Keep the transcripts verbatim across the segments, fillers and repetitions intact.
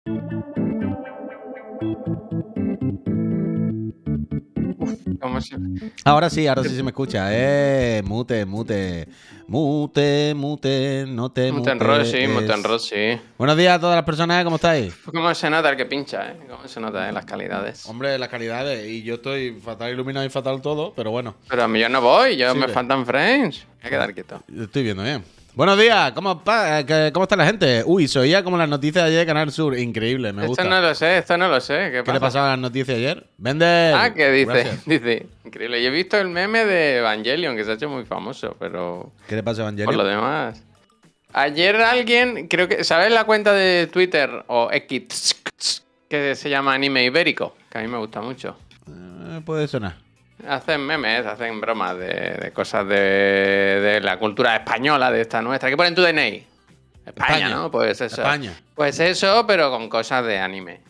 ¿Cómo se... Ahora sí, ahora sí se me escucha. Eh, mute, mute, mute, mute, no te mute. Mutenrod, sí, Mutenrod, sí. Buenos días a todas las personas, ¿cómo estáis? ¿Cómo se nota el que pincha, eh? ¿Cómo se nota, eh? Las calidades. Hombre, las calidades. Y yo estoy fatal iluminado y fatal todo, pero bueno. Pero a mí yo no voy, yo Sí, me ve. faltan frames. Voy a quedar quieto. Estoy viendo bien. Buenos días, ¿cómo, pa- que- ¿cómo está la gente? Uy, se oía como las noticias de ayer de Canal Sur. Increíble, me gusta. Esto no lo sé, esto no lo sé. ¿Qué, ¿Qué pasa? le pasaba a las noticias ayer? Vender. Ah, ¿qué dice? Gracias. Dice, increíble. Yo he visto el meme de Evangelion, que se ha hecho muy famoso, pero ¿Qué le pasa a por lo Evangelio? demás. Ayer alguien, creo que, ¿sabes la cuenta de Twitter o X que se llama Anime Ibérico? Que a mí me gusta mucho. Eh, puede sonar. Hacen memes, hacen bromas de, de cosas de, de la cultura española, de esta nuestra. ¿Qué ponen tu D N I? España, España. ¿no? Pues eso. España. Pues eso, pero con cosas de anime.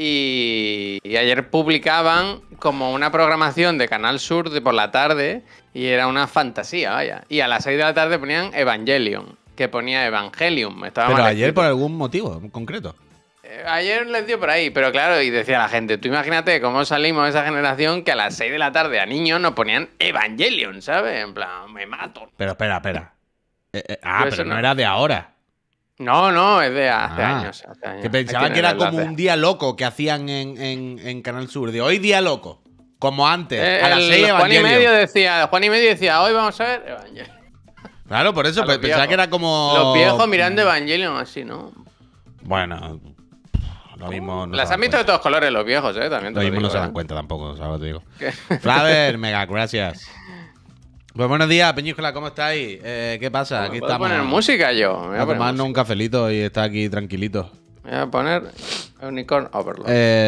Y, y ayer publicaban como una programación de Canal Sur de por la tarde y era una fantasía, vaya. Y a las seis de la tarde ponían Evangelion, que ponía Evangelium. Estaba Pero mal ayer escrito. por algún motivo concreto. Eh, Ayer les dio por ahí, pero claro, y decía la gente, tú imagínate cómo salimos de esa generación que a las seis de la tarde a niños nos ponían Evangelion, ¿sabes? En plan, me mato. Pero espera, espera. Eh, eh, ah, Pero pero eso no no. era de ahora. No, no, es de hace Ah, años. hace años. Que pensaba Aquí que en el era como enlace. un día loco que hacían en, en- en Canal Sur. De hoy día loco. Como antes. Eh, a las el seis Juan y Evangelion. medio decía, Juan y medio decía, hoy vamos a ver Evangelion. Claro, por eso A los pe- pensaba viejos. que era como. Los viejos mirando Evangelion así, ¿no? Bueno, lo mismo. No Las se han dan visto de cuenta. todos colores los viejos, ¿eh? También te Lo lo mismo no digo, se ¿eh? dan cuenta tampoco, ¿sabes lo que te digo? ¿Qué? Flaver, mega, gracias. Pues buenos días, Peñíscola, ¿cómo estáis? Eh, ¿Qué pasa? Aquí ¿Me puedo estamos. poner música yo? Me voy a A poner tomarnos un música. cafelito y está aquí tranquilito. Me voy a poner Unicorn Overlord.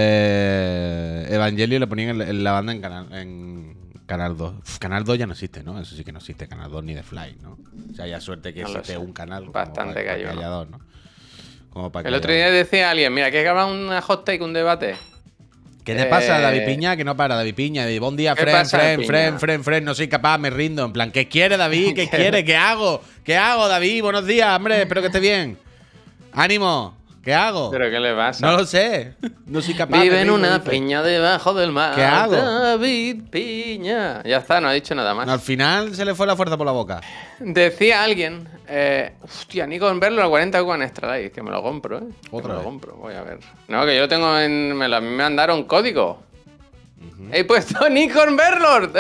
Eh, Evangelio le ponían en, en la banda en Canal, en Canal dos. Uf, Canal dos ya no existe, ¿no? Eso sí que no existe, Canal dos ni de Fly, ¿no? O sea, ya suerte que No lo existe sé. un canal. como Bastante para- para gallo, que ¿no? haya dos, ¿no? Como para que El otro haya día dos. decía alguien, mira, que haga una hot take, un debate. ¿Qué te pasa, Eh, David Piña? Que no para, David Piña. De buen día, ¿Qué Fren, pasa, Fren, Piña? Fren, Fren, Fren. No soy capaz, me rindo. En plan, ¿qué quiere, David? ¿Qué quiere? ¿Qué hago? ¿Qué hago, David? Buenos días, hombre. Espero que esté bien. ¡Ánimo! ¿Qué hago? ¿Pero qué le pasa? No lo sé. No soy capaz. Vive me en rindo, una dice. piña debajo del mar. ¿Qué hago? David Piña. Ya está, no ha dicho nada más. No, al final se le fue la fuerza por la boca. Decía alguien, eh, hostia, Nico en verlo al cuarenta con Extra Life, que me lo compro, ¿eh? Que Otra me vez. lo compro, voy a ver. No, que yo lo tengo en. Me, lo, a mí me mandaron código. He puesto Nico en Verlord.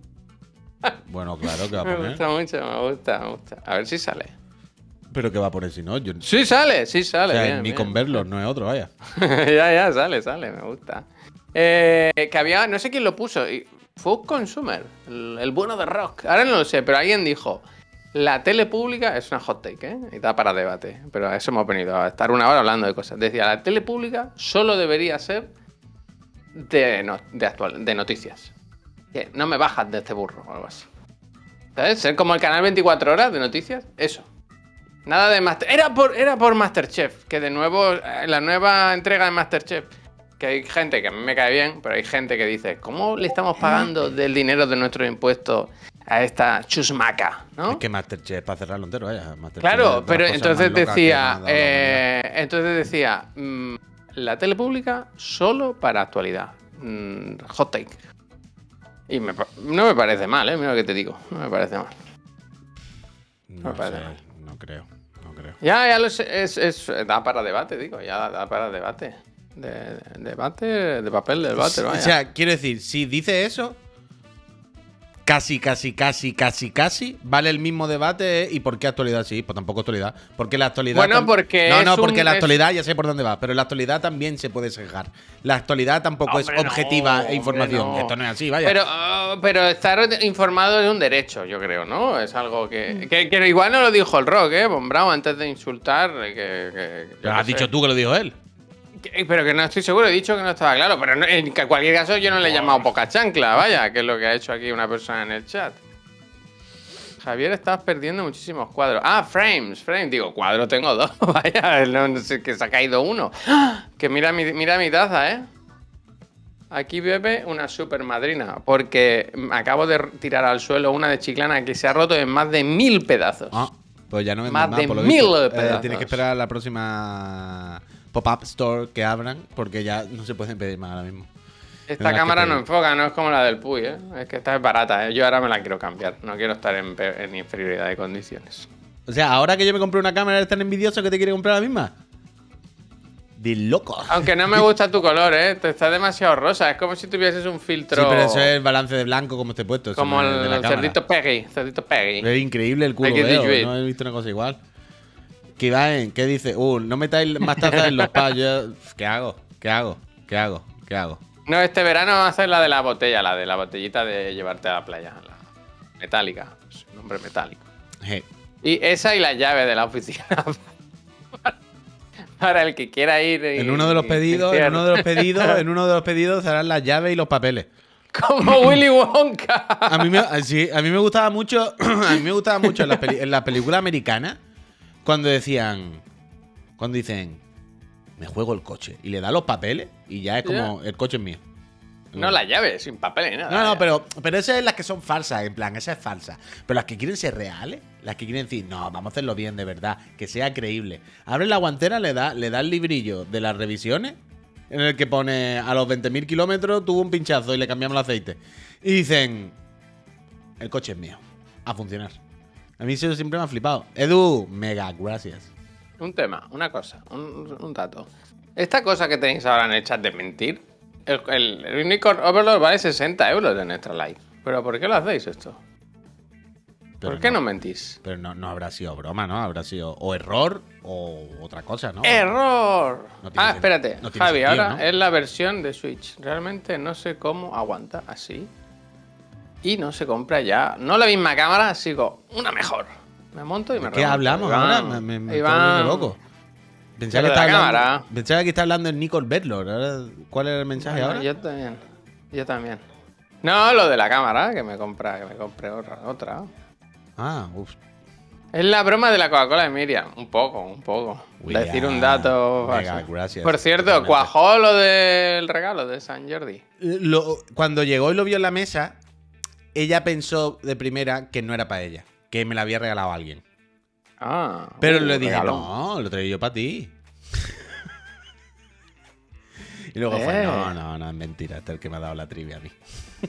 Bueno, claro que va a Me poner. gusta mucho, me gusta, me gusta. A ver si sale. Pero que va a poner si no. Yo, Sí sale, sí o sale. sea, bien, ni bien. con verlo, no es otro, vaya. ya, ya, sale, sale, me gusta. Eh, que había, no sé quién lo puso, y fue un consumer, el, el bueno de rock. Ahora no lo sé, pero alguien dijo, la tele pública es una hot take, ¿eh? Y da para debate, pero a eso hemos venido, a estar una hora hablando de cosas. Decía, la tele pública solo debería ser de, no- de, actual, de noticias. Que no me bajas de este burro o algo así. ¿Sabes? Ser como el canal veinticuatro horas de noticias, eso. Nada de Master... Era por, era por Masterchef, que de nuevo, en la nueva entrega de Masterchef, que hay gente que a mí me cae bien, pero hay gente que dice, ¿cómo le estamos pagando del dinero de nuestros impuestos a esta chusmaca? ¿no? Es que Masterchef para cerrarlo entero, vaya. Masterchef Claro, es de las pero cosas entonces más locas que me ha decía, dado la humanidad. eh, entonces decía, mm, la tele pública solo para actualidad, mm, hot take. Y me pa- no me parece mal, ¿eh? Mira lo que te digo, no me parece mal. No me parece sé, mal. no creo, no creo. Ya, ya lo sé, es, es- da para debate, digo, ya da para debate. De, de- debate, de papel de debate, O vaya. sea, quiero decir, si dice eso, casi, casi, casi, casi, casi, vale el mismo debate. ¿Y por qué actualidad sí? Pues tampoco actualidad. Porque la actualidad. Bueno, tam- porque No, es no, porque un- la es- actualidad ya sé por dónde va. Pero la actualidad también se puede sesgar. La actualidad tampoco Hombre, es no, objetiva hombre, e información. no. Esto no es así, vaya. Pero, ah, pero estar informado es un derecho, yo creo, ¿no? Es algo que, que, que igual no lo dijo el Rock, ¿eh? Von Braun, antes de insultar. Que, que- yo Pero qué has sé. dicho tú que lo dijo él. Que- Pero que no estoy seguro, he dicho que no estaba claro. Pero no- en cualquier caso, yo no le he llamado poca chancla, vaya, que es lo que ha hecho aquí una persona en el chat. Javier, estás perdiendo muchísimos cuadros. Ah, frames, frames. Digo, cuadro tengo dos. Vaya, no, no sé, que se ha caído uno. ¡Ah! Que mira mi, mira mi taza, ¿eh? Aquí bebe una super madrina. Porque acabo de tirar al suelo una de Chiclana que se ha roto en más de mil pedazos. Ah, pues ya no me Más nada, de por lo mil visto. Eh, pedazos. tienes que esperar a la próxima. pop-up store que abran, porque ya no se pueden pedir más ahora mismo. Esta No, cámara que no te- enfoca, no es como la del Puy, ¿eh? Es que esta es barata, ¿eh? Yo ahora me la quiero cambiar. No quiero estar en, pe- en inferioridad de condiciones. O sea, ahora que yo me compré una cámara, ¿eres tan envidioso que te quiere comprar la misma? De loco. Aunque no me gusta tu color, ¿eh? Te está demasiado rosa. Es como si tuvieses un filtro. Sí, pero eso es el balance de blanco como esté puesto. eso Como no es el, de la el cámara. cerdito Peggy. Cerdito Peggy. Es increíble el culo, Hay que veo. diluir. No he visto una cosa igual. Kivaen, ¿qué dice? Uh, no metáis más tazas en los pads. Yo- ¿Qué hago? ¿Qué hago? ¿Qué hago? ¿Qué hago? No, este verano va a hacer la de la botella, la de la botellita de llevarte a la playa. La metálica. Pues, nombre metálico. Je. Y esa y la llave de la oficina. Para el que quiera ir. y- En uno de los y- pedidos, en uno de los pedidos, en uno de los pedidos serán las llaves y los papeles. Como Willy Wonka. A mí me, sí, a mí me gustaba mucho, a mí me gustaba mucho en la, peli- en la película americana cuando decían, cuando dicen, me juego el coche y le da los papeles y ya es como, el coche es mío. No la llave, sin papel ni nada. No, no, ya. pero, pero esas son las que son falsas, en plan, esa es falsa. Pero las que quieren ser reales, las que quieren decir, no, vamos a hacerlo bien, de verdad, que sea creíble. Abre la guantera, le da, le da el librillo de las revisiones, en el que pone a los veinte mil kilómetros tuvo un pinchazo y le cambiamos el aceite. Y dicen, el coche es mío, a funcionar. A mí eso siempre me ha flipado. Edu, mega, gracias. Un tema, una cosa, un, un dato. Esta cosa que tenéis ahora en el chat de mentir, el, el, el Unicorn Overlord vale sesenta euros en nuestra live. ¿Pero por qué lo hacéis esto? Pero ¿Por qué no mentís? Pero no, no habrá sido broma, ¿no? Habrá sido o error o otra cosa, ¿no? ¡Error! No tiene Ah, sen- espérate, no tiene Javi, sentido, ahora ¿no? es la versión de Switch. Realmente no sé cómo aguanta así. Y no se compra ya. No la misma cámara, sigo una mejor. Me monto y me ¿De qué remonto. hablamos Iván, ahora? Me, me, me estoy Iván. volviendo loco. Pensaba Lo que, de la estaba cámara. hablando, pensaba que está hablando el Nicole Bedlord. Ahora, ¿cuál era el mensaje Bueno, ahora? Yo también. Yo también. No, lo de la cámara, que me compra, que me compre otra. otra. Ah, uff. Es la broma de la Coca-Cola de Miriam. Un poco, un poco. William, Decir un dato. mega, falso. gracias. Por cierto, Totalmente. cuajó lo del regalo de San Jordi. Lo- cuando llegó y lo vio en la mesa, ella pensó de primera que no era para ella, que me la había regalado alguien. Ah. Pero uh, le dije, regalo. no, lo traigo yo para ti. Y luego fue, Eh. no, no, no, es mentira, este es el que me ha dado la trivia a mí.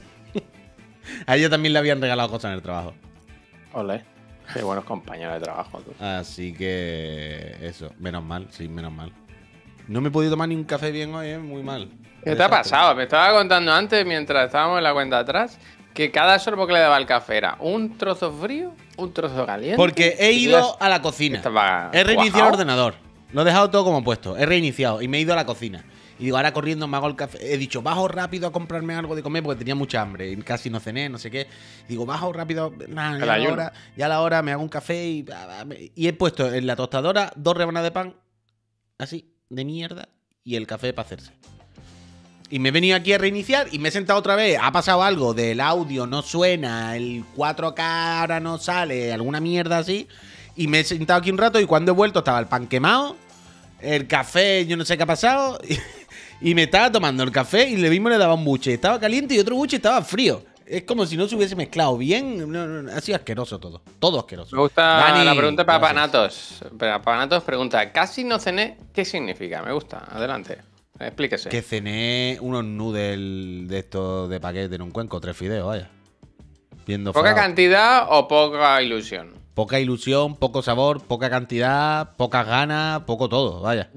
A ella también le habían regalado cosas en el trabajo. Ole. Qué buenos compañeros de trabajo, tú. Así que eso, menos mal, sí, menos mal. No me he podido tomar ni un café bien hoy, ¿eh? Muy mal. ¿Qué te ha pasado? Me estaba contando antes, mientras estábamos en la cuenta atrás, que cada sorbo que le daba al café era un trozo frío, un trozo caliente. Porque he y ido ya a la cocina. estaba He reiniciado el cuajao. ordenador. Lo he dejado todo como puesto. He reiniciado y me he ido a la cocina. Y digo, ahora corriendo me hago el café. He dicho, bajo rápido a comprarme algo de comer porque tenía mucha hambre y casi no cené, no sé qué. Digo, bajo rápido, nada, El ya a la ayuno. hora, ya a la hora me hago un café y, y he puesto en la tostadora dos rebanadas de pan, así, de mierda, y el café para hacerse. Y me he venido aquí a reiniciar y me he sentado otra vez. Ha pasado algo del audio, no suena, el cuatro K ahora no sale, alguna mierda así. Y me he sentado aquí un rato y cuando he vuelto estaba el pan quemado, el café, yo no sé qué ha pasado. Y, y me estaba tomando el café y le mismo le daba un buche. Estaba caliente y otro buche estaba frío. Es como si no se hubiese mezclado bien. No, no, no, ha sido asqueroso todo. Todo asqueroso. Me gusta Dani, la pregunta para gracias. Panatos. Para Panatos pregunta, casi no cené, ¿qué significa? Me gusta, adelante. Explíquese. Que cené unos noodles de estos de paquete en un cuenco, tres fideos, vaya. Viendo ¿Poca frao. cantidad o poca ilusión? Poca ilusión, poco sabor, poca cantidad, pocas ganas, poco todo, vaya.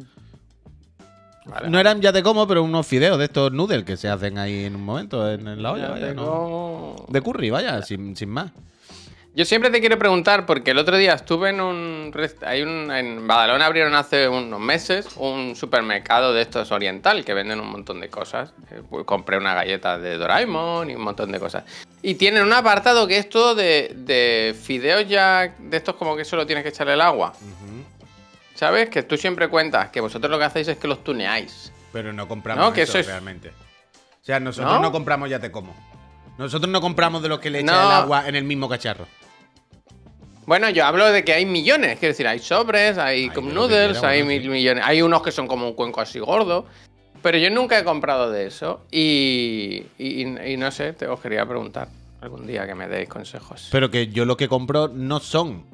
Vale. No eran ya te como, pero unos fideos de estos noodles que se hacen ahí en un momento en, en la olla, Ya vaya. te ¿no? como. De curry, vaya, sin, sin más. Yo siempre te quiero preguntar, porque el otro día estuve en un... rest- Hay un en Badalona abrieron hace unos meses un supermercado de estos oriental que venden un montón de cosas. Eh, pues compré una galleta de Doraemon y un montón de cosas. Y tienen un apartado que es todo de, de fideos ya, de estos como que solo tienes que echarle el agua. ¿Sabes? Que tú siempre cuentas que vosotros lo que hacéis es que los tuneáis. Pero no compramos No, que eso, eso es- realmente. O sea, nosotros ¿No? ¿No? compramos ya te como. Nosotros no compramos de los que le echan No. el agua en el mismo cacharro. Bueno, yo hablo de que hay millones, quiero decir, hay sobres, hay Hay como de lo que noodles, quiera, hay bueno, mil sí. millones, hay unos que son como un cuenco así gordo, pero yo nunca he comprado de eso y, y, y no sé, te os quería preguntar algún día que me deis consejos. Pero que yo lo que compro no son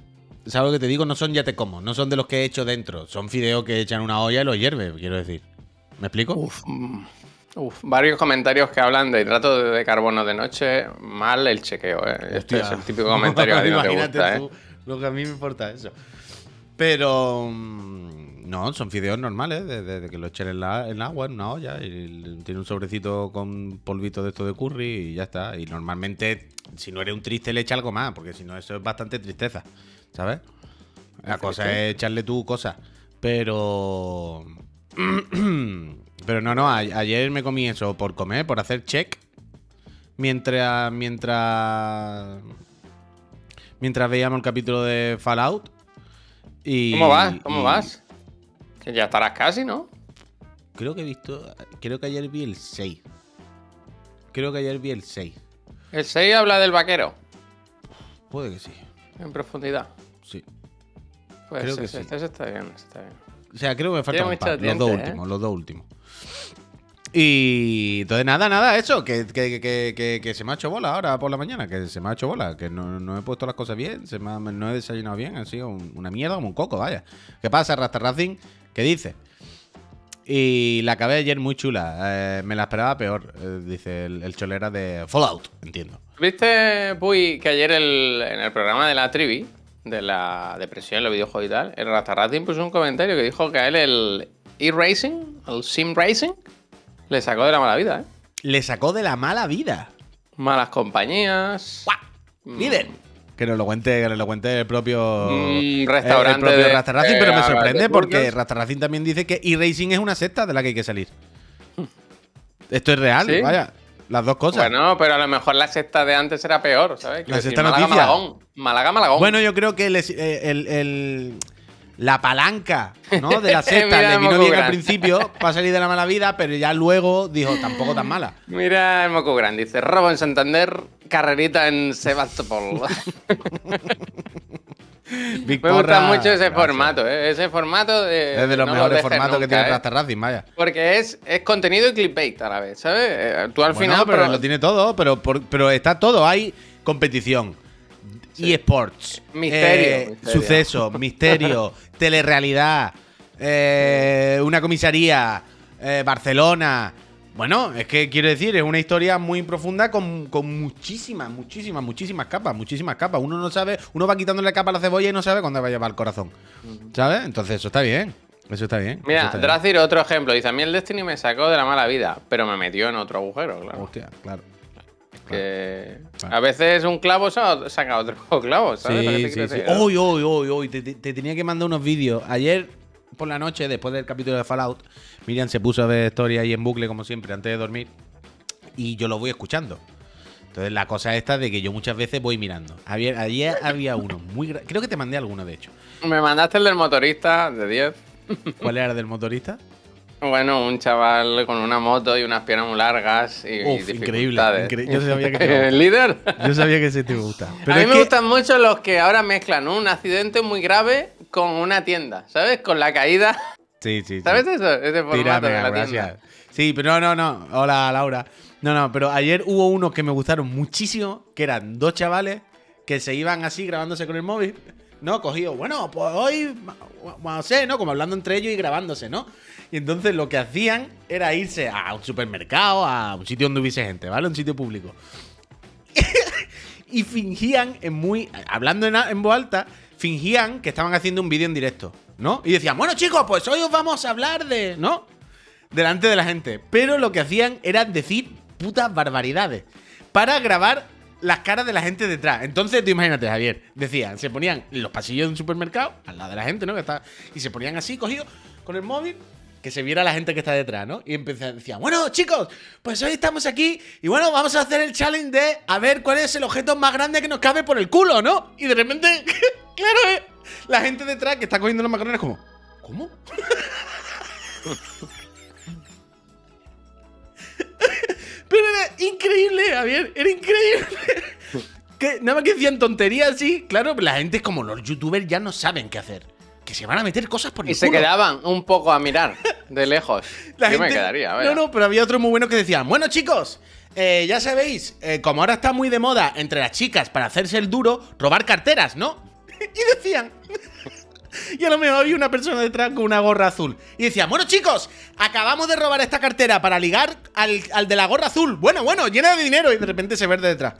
¿sabes lo que te digo? No son ya te como, no son de los que he hecho dentro. Son fideos que echan una olla y los hierve, quiero decir. ¿Me explico? Uf, mm, uf, varios comentarios que hablan de hidrato de carbono de noche. Mal el chequeo, ¿eh? Este Hostia. es el típico comentario que a ti no te Imagínate gusta, ¿eh? tú lo que a mí me importa eso. Pero mm, no, son fideos normales, de, de- de que lo echen en, la, en agua, en una olla, y tiene un sobrecito con polvito de esto de curry y ya está. Y normalmente, si no eres un triste, le echa algo más, porque si no, eso es bastante tristeza, ¿sabes? La cosa es echarle tú cosas. Pero... Pero no, no, a- ayer me comí eso por comer, por hacer check, mientras... Mientras... Mientras veíamos el capítulo de Fallout. Y, ¿Cómo vas? ¿Cómo y vas? Que ya estarás casi, ¿no? Creo que he visto. Creo que ayer vi el seis. Creo que ayer vi el seis. El seis habla del vaquero, Puede que sí. en profundidad. Sí. Pues Creo que ese, sí. ese está bien, ese está bien. O sea, creo que me faltan Tiene un par, muchos los dos dientes, ¿eh? últimos, los dos últimos. Y entonces nada, nada, eso, que, que, que, que, que se me ha hecho bola ahora por la mañana, que se me ha hecho bola, que no, no he puesto las cosas bien, se me ha- no he desayunado bien, ha sido un- una mierda como un coco, vaya. ¿Qué pasa, Rasta Racing? ¿Qué dice? Y la acabé ayer muy chula, eh, me la esperaba peor, eh, dice el, el cholera de Fallout, entiendo. ¿Viste, Puy, que ayer el- en el programa de la Trivi, de la depresión, los videojuegos y tal, el Rastarratin puso un comentario que dijo que a él el e-racing, el sim racing, le sacó de la mala vida, ¿eh? Le sacó de la mala vida. Malas compañías. Mm, ¡Líder! Que nos lo cuente, que nos lo cuente el propio, Mm, el- restaurante el propio de- Rasta Racing, de- pero me de sorprende porque burgers. Rasta Racing también dice que e-racing es una secta de la que hay que salir. Esto es real, ¿Sí? vaya. Las dos cosas. Bueno, pero a lo mejor la sexta de antes era peor, ¿sabes? Quiero La decir, sexta Málaga, noticia. Malagón. Málaga, Malagón. Bueno, yo creo que el, el- el- la palanca, ¿no? De la secta Mira le el vino moco bien al gran. principio para salir de la mala vida, pero ya luego dijo, tampoco tan mala. Mira el moco grande, dice, robo en Santander, carrerita en Sebastopol. Big Me gusta Porra, mucho ese gracias. formato, ¿eh? Ese formato de... Es de los no lo mejores dejes formatos que nunca, tiene ¿eh? Rasta Racing, vaya. Porque es, es contenido y clickbait a la vez, ¿sabes? Eh, Tú al Bueno, final... pero lo tiene todo, pero, por- pero está todo. Hay competición, Sí. eSports, Misterio, eh, misterio. suceso, misterio, telerrealidad, eh, una comisaría, eh, Barcelona. Bueno, es que quiero decir, es una historia muy profunda con, con muchísimas, muchísimas, muchísimas capas, muchísimas capas. Uno no sabe, uno va quitándole capa a la cebolla y no sabe cuándo va a llevar el corazón. ¿Sabes? Entonces eso está bien. Eso está bien. eso Mira, está bien. Dracir, otro ejemplo. Dice, a mí el Destiny me sacó de la mala vida, pero me metió en otro agujero, claro. Hostia, claro. Que claro. a veces un clavo sa- saca otro clavo, ¿sabes? lo que Sí, te sí, quiero sí. decir? Hoy, hoy, hoy, hoy. Te, te- te tenía que mandar unos vídeos. Ayer por la noche, después del capítulo de Fallout, Miriam se puso a ver historia ahí en bucle, como siempre, antes de dormir. Y yo lo voy escuchando. Entonces, la cosa esta de que yo muchas veces voy mirando. Ayer, ayer había uno muy gra- creo que te mandé alguno, de hecho. Me mandaste el del motorista de diez. ¿Cuál era el del motorista? Bueno, un chaval con una moto y unas piernas muy largas y, y Uf, increíble, dificultades. incre- yo sabía que te iba a gustar. ¿El líder? Yo sabía que ese te gusta. Pero a mí es me que- gustan mucho los que ahora mezclan un accidente muy grave con una tienda, ¿sabes? Con la caída. Sí, sí, sí. ¿Sabes eso? Ese formato Tírame, de la gracias. tienda. Sí, pero no, no, no. Hola, Laura. No, no, pero ayer hubo unos que me gustaron muchísimo, que eran dos chavales que se iban así grabándose con el móvil, ¿no? Cogido, bueno, pues hoy, no sé, ¿no? Como hablando entre ellos y grabándose, ¿no? Y entonces lo que hacían era irse a un supermercado, a un sitio donde hubiese gente, ¿vale? Un sitio público. Y fingían, en muy, hablando en, en voz alta, fingían que estaban haciendo un vídeo en directo, ¿no? Y decían, bueno chicos, pues hoy os vamos a hablar de, ¿no? Delante de la gente. Pero lo que hacían era decir putas barbaridades para grabar las caras de la gente detrás. Entonces, tú imagínate, Javier, decían, se ponían en los pasillos de un supermercado, al lado de la gente, ¿no? Que está, y se ponían así, cogidos, con el móvil, que se viera la gente que está detrás, ¿no? Y empezaban, decían, bueno, chicos, pues hoy estamos aquí y bueno, vamos a hacer el challenge de a ver cuál es el objeto más grande que nos cabe por el culo, ¿no? Y de repente, claro, ¿eh? La gente detrás que está cogiendo los macarrones como, ¿cómo? Pero era increíble, Javier, era increíble. Que nada más que decían tonterías así. Claro, la gente es como los youtubers ya no saben qué hacer. Que se van a meter cosas por el Y se culo. quedaban un poco a mirar de lejos. La Yo me gente- quedaría, No, vaya. no, pero había otros muy buenos que decían, bueno chicos, eh, ya sabéis, eh, como ahora está muy de moda entre las chicas para hacerse el duro, robar carteras, ¿no? Y decían... Y a lo mejor había una persona detrás con una gorra azul. Y decía, bueno, chicos, acabamos de robar esta cartera para ligar al, al de la gorra azul. Bueno, bueno, llena de dinero. Y de repente se ve de detrás.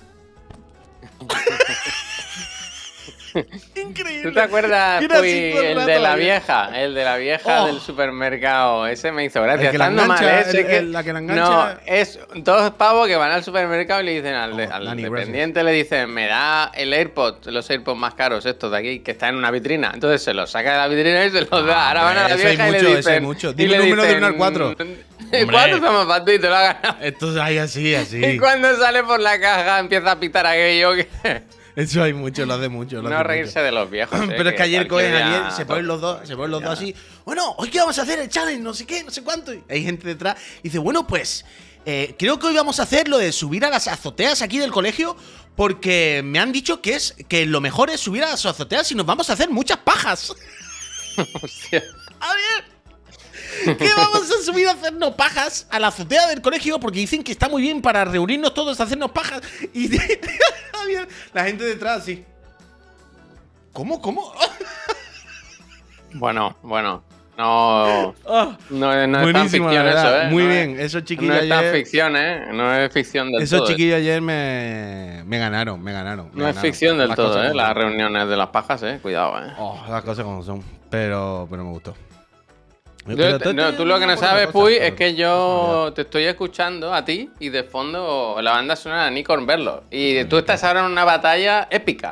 Increíble. ¿Tú te acuerdas, Puy, el de la vieja? El de la vieja oh. del supermercado. Ese me hizo gracia. Estando mal, ese el, que... el, la que la engancha. No, es dos pavos que van al supermercado y le dicen al, oh, al dependiente, le dicen, me da el AirPod, los AirPods más caros estos de aquí, que están en una vitrina. Entonces se los saca de la vitrina y se los da. Ahora van a la vieja y le dicen... Mucho. Dime el número de uno al cuatro. El cuatro somos para ti, te lo ha ganado. Esto es ahí así, así. Y cuando sale por la caja empieza a pitar aquello que... Eso hay mucho, lo hace mucho. Lo no hace reírse mucho. de los viejos. Pero eh, es que ayer cogen día... ayer, se ponen los dos, se ponen los dos así. Bueno, hoy qué vamos a hacer el challenge, no sé qué, no sé cuánto. Y hay gente detrás y dice, bueno, pues eh, creo que hoy vamos a hacer lo de subir a las azoteas aquí del colegio, porque me han dicho que es que lo mejor es subir a las azoteas y nos vamos a hacer muchas pajas. Hostia. A ver. ¿Qué vamos a subir a hacernos pajas a la azotea del colegio? Porque dicen que está muy bien para reunirnos todos a hacernos pajas. Y la gente detrás así. ¿Cómo? ¿Cómo? Bueno, bueno. No. Oh, no, no es tan ficción eso, ¿eh? Muy no bien. Es, esos chiquillos ayer. No es tan ayer, ficción, ¿eh? No es ficción del esos todo. Esos chiquillos ¿eh? ayer me, me ganaron, me ganaron. Me no ganaron. es ficción del las todo, ¿eh? Las son. reuniones de las pajas, ¿eh? Cuidado, ¿eh? Oh, las cosas como son. Pero, pero me gustó. Yo, te, no, tú lo que no sabes, Puy, es que yo te estoy escuchando a ti y de fondo la banda sonora de Nico Verlo. Y tú estás ahora en una batalla épica.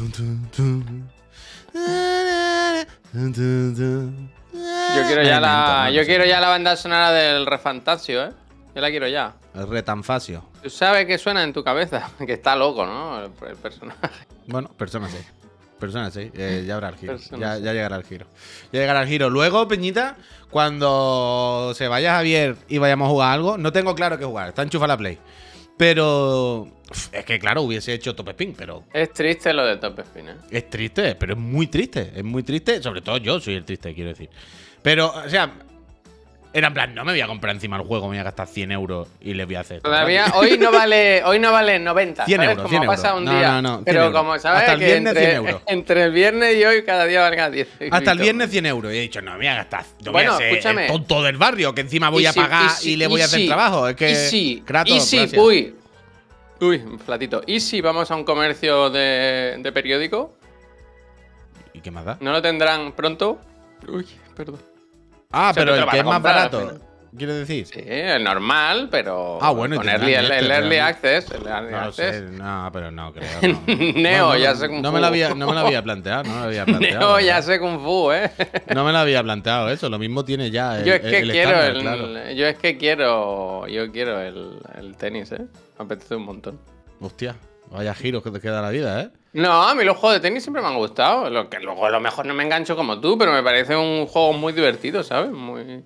Yo quiero ya la, yo quiero ya la banda sonora del Refantasio, ¿eh? Yo la quiero ya. El Retanfasio. Tú sabes que suena en tu cabeza, que está loco, ¿no? El, el personaje. Bueno, Persona seis. Persona seis, eh, ya habrá el giro. Ya, ya llegará el giro. Ya llegará el giro. Luego, Peñita, cuando se vaya Javier y vayamos a jugar algo, no tengo claro qué jugar. Está enchufada la Play. Pero es que, claro, hubiese hecho Top Spin, pero... Es triste lo de Top Spin, ¿eh? Es triste, pero es muy triste. Es muy triste. Sobre todo yo soy el triste, quiero decir. Pero, o sea... Era en plan, no me voy a comprar encima el juego, me voy a gastar cien euros y le voy a hacer. Todavía, hoy no vale, hoy no vale noventa. cien ¿sabes? euros, Como cien ha pasado euros. un día. No, no, no, pero euros. como sabes Hasta el que viernes entre, cien euros. entre el viernes y hoy cada día valga diez. Hasta el viernes cien euros. Y he dicho, no, me voy a gastar. No bueno, voy a ser escúchame. el tonto del barrio, que encima voy a si, pagar y, si, y le voy y a hacer si, trabajo. Es que. Y si, Kratos, y si, gracias. uy. Uy, un platito. ¿Y si vamos a un comercio de, de periódico? ¿Y qué más da? ¿No lo tendrán pronto? Uy, perdón. Ah, O sea, pero el lo que es más comprar, barato. ¿Quieres decir? Sí, el normal, pero. Ah, bueno, con y early, el, este, el early realmente. access. El early No lo access. sé, no, pero no creo. No. Neo, no, no, ya sé Kung no Fu. me, la había, no me la había planteado, no me la había planteado. Neo, ya sé Kung Fu, ¿eh? No me la había planteado eso, lo mismo tiene ya el, yo es que el quiero estándar, el, claro. Yo es que quiero. Yo quiero el, el tenis, ¿eh? Me apetece un montón. Hostia, vaya giros que te queda la vida, ¿eh? No, a mí los juegos de tenis siempre me han gustado. Lo que luego a lo mejor no me engancho como tú, pero me parece un juego muy divertido, ¿sabes? Muy.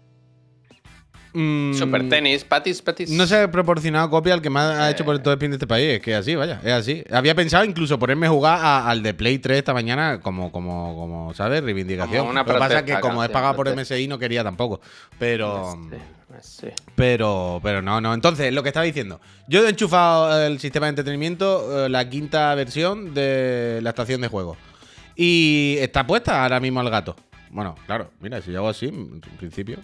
Mm, Super tenis, patis, patis. No se ha proporcionado copia al que más ha Eh. hecho por todo el pin de este país. Es que es así, vaya, es así. Había pensado incluso ponerme a jugar a- al de Play tres esta mañana como, como, como ¿sabes? Reivindicación. Como una Lo que pasa es protesta, que como es casi, pagado por protesta. M S I no quería tampoco. Pero... Sí, sí. Pero, pero no, no. Entonces, lo que estaba diciendo. Yo he enchufado el sistema de entretenimiento, eh, la quinta versión de la estación de juego. Y está puesta ahora mismo al gato. Bueno, claro, mira, si yo hago así, en principio.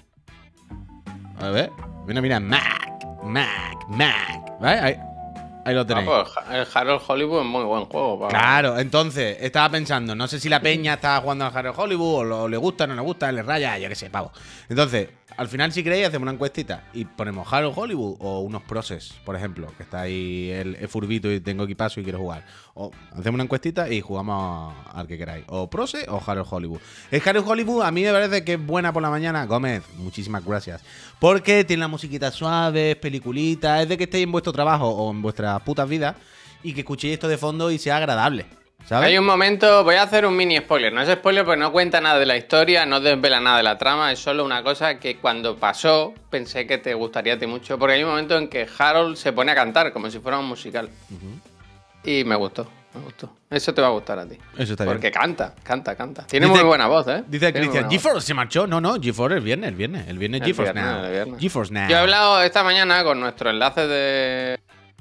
A ver. Mira, mira, Mac, Mac, Mac. ¿Vale? Ahí, ahí lo tenéis. Ah, pues el Harold Hollywood es muy buen juego. Para... Claro, entonces, estaba pensando, no sé si la peña está jugando al Harold Hollywood o lo- le gusta, no le gusta, le raya, yo qué sé, pavo. Entonces, al final, si queréis, hacemos una encuestita y ponemos Harold Hollywood o unos Process, por ejemplo, que está ahí el, el furbito y tengo equipazo y quiero jugar. O hacemos una encuestita y jugamos al que queráis. O Process o Harold Hollywood. El Harold Hollywood a mí me parece que es buena por la mañana. Gómez, muchísimas gracias. Porque tiene la musiquita suave, peliculita, es de que estéis en vuestro trabajo o en vuestras putas vidas y que escuchéis esto de fondo y sea agradable. ¿Sabes? Hay un momento, voy a hacer un mini spoiler. No es spoiler porque no cuenta nada de la historia, no desvela nada de la trama. Es solo una cosa que cuando pasó pensé que te gustaría a ti mucho. Porque hay un momento en que Harold se pone a cantar como si fuera un musical. Uh-huh. Y me gustó, me gustó. Eso te va a gustar a ti. Eso está porque bien. Porque canta, canta, canta. Tiene Dice- muy buena voz, ¿eh? Dice Tiene muy Cristian, buena voz. GeForce se marchó. No, no, GeForce el viernes, el viernes. El viernes El GeForce viernes, now. el viernes. GeForce now. Yo he hablado esta mañana con nuestro enlace de...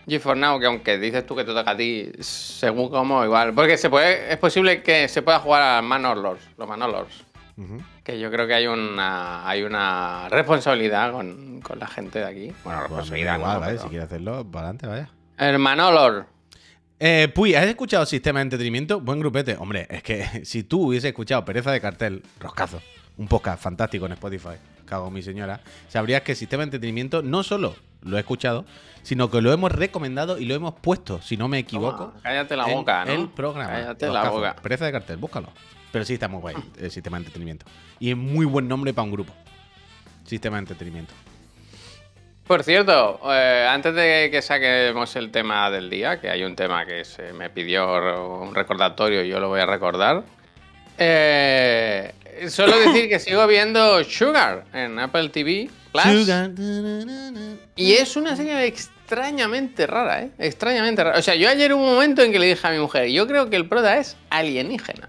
GeForce Now, que aunque dices tú que te toca a ti, según cómo, igual. Porque se puede, es posible que se pueda jugar a Manor los Manor uh-huh. Que yo creo que hay una hay una responsabilidad con, con la gente de aquí. Bueno, pues responsabilidad. Igual, no, vale, pero... si quieres hacerlo, para adelante, vaya. El Manor. Eh, Puy, ¿has escuchado Sistema de Entretenimiento? Buen grupete. Hombre, es que si tú hubieses escuchado Pereza de Cartel, Roscazo, un podcast fantástico en Spotify, cago mi señora, sabrías que Sistema de Entretenimiento no solo lo he escuchado, sino que lo hemos recomendado y lo hemos puesto, si no me equivoco. Toma, cállate la boca, ¿no? El programa. Cállate Roscazo, la boca. Pereza de Cartel, búscalo. Pero sí está muy guay, el Sistema de Entretenimiento. Y es muy buen nombre para un grupo. Sistema de Entretenimiento. Por cierto, eh, antes de que saquemos el tema del día, que hay un tema que se me pidió un recordatorio y yo lo voy a recordar, eh, solo decir que sigo viendo Sugar en Apple T V Plus. Sugar. Y es una serie extrañamente rara, ¿eh? Extrañamente rara. O sea, yo ayer hubo un momento en que le dije a mi mujer, yo creo que el prota es alienígena.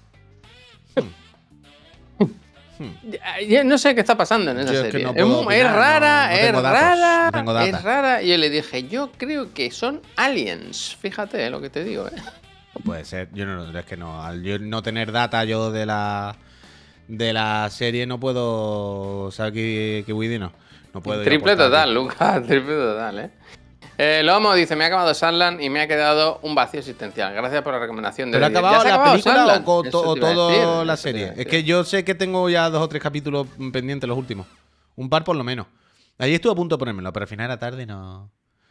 Yo no sé qué está pasando en esa yo serie. Es, que no es, opinar, es rara, no, no es datos, rara, no es rara. Y yo le dije, yo creo que son aliens. Fíjate lo que te digo, ¿eh? Puede ser. Yo no, es que no. Al yo no tener data yo de la de la serie no puedo saber que, que Widi no. No puedo. Triple total, Lucas. Triple total, ¿eh? Eh, Lomo dice, me ha acabado Sunland y me ha quedado un vacío existencial. Gracias por la recomendación. De ¿Pero ha acabado ¿Ya se la acabado película Sunland? o, to, o toda la Eso serie? Es que yo sé que tengo ya dos o tres capítulos pendientes, los últimos. Un par por lo menos. Allí estuve a punto de ponérmelo, pero al final era tarde y no...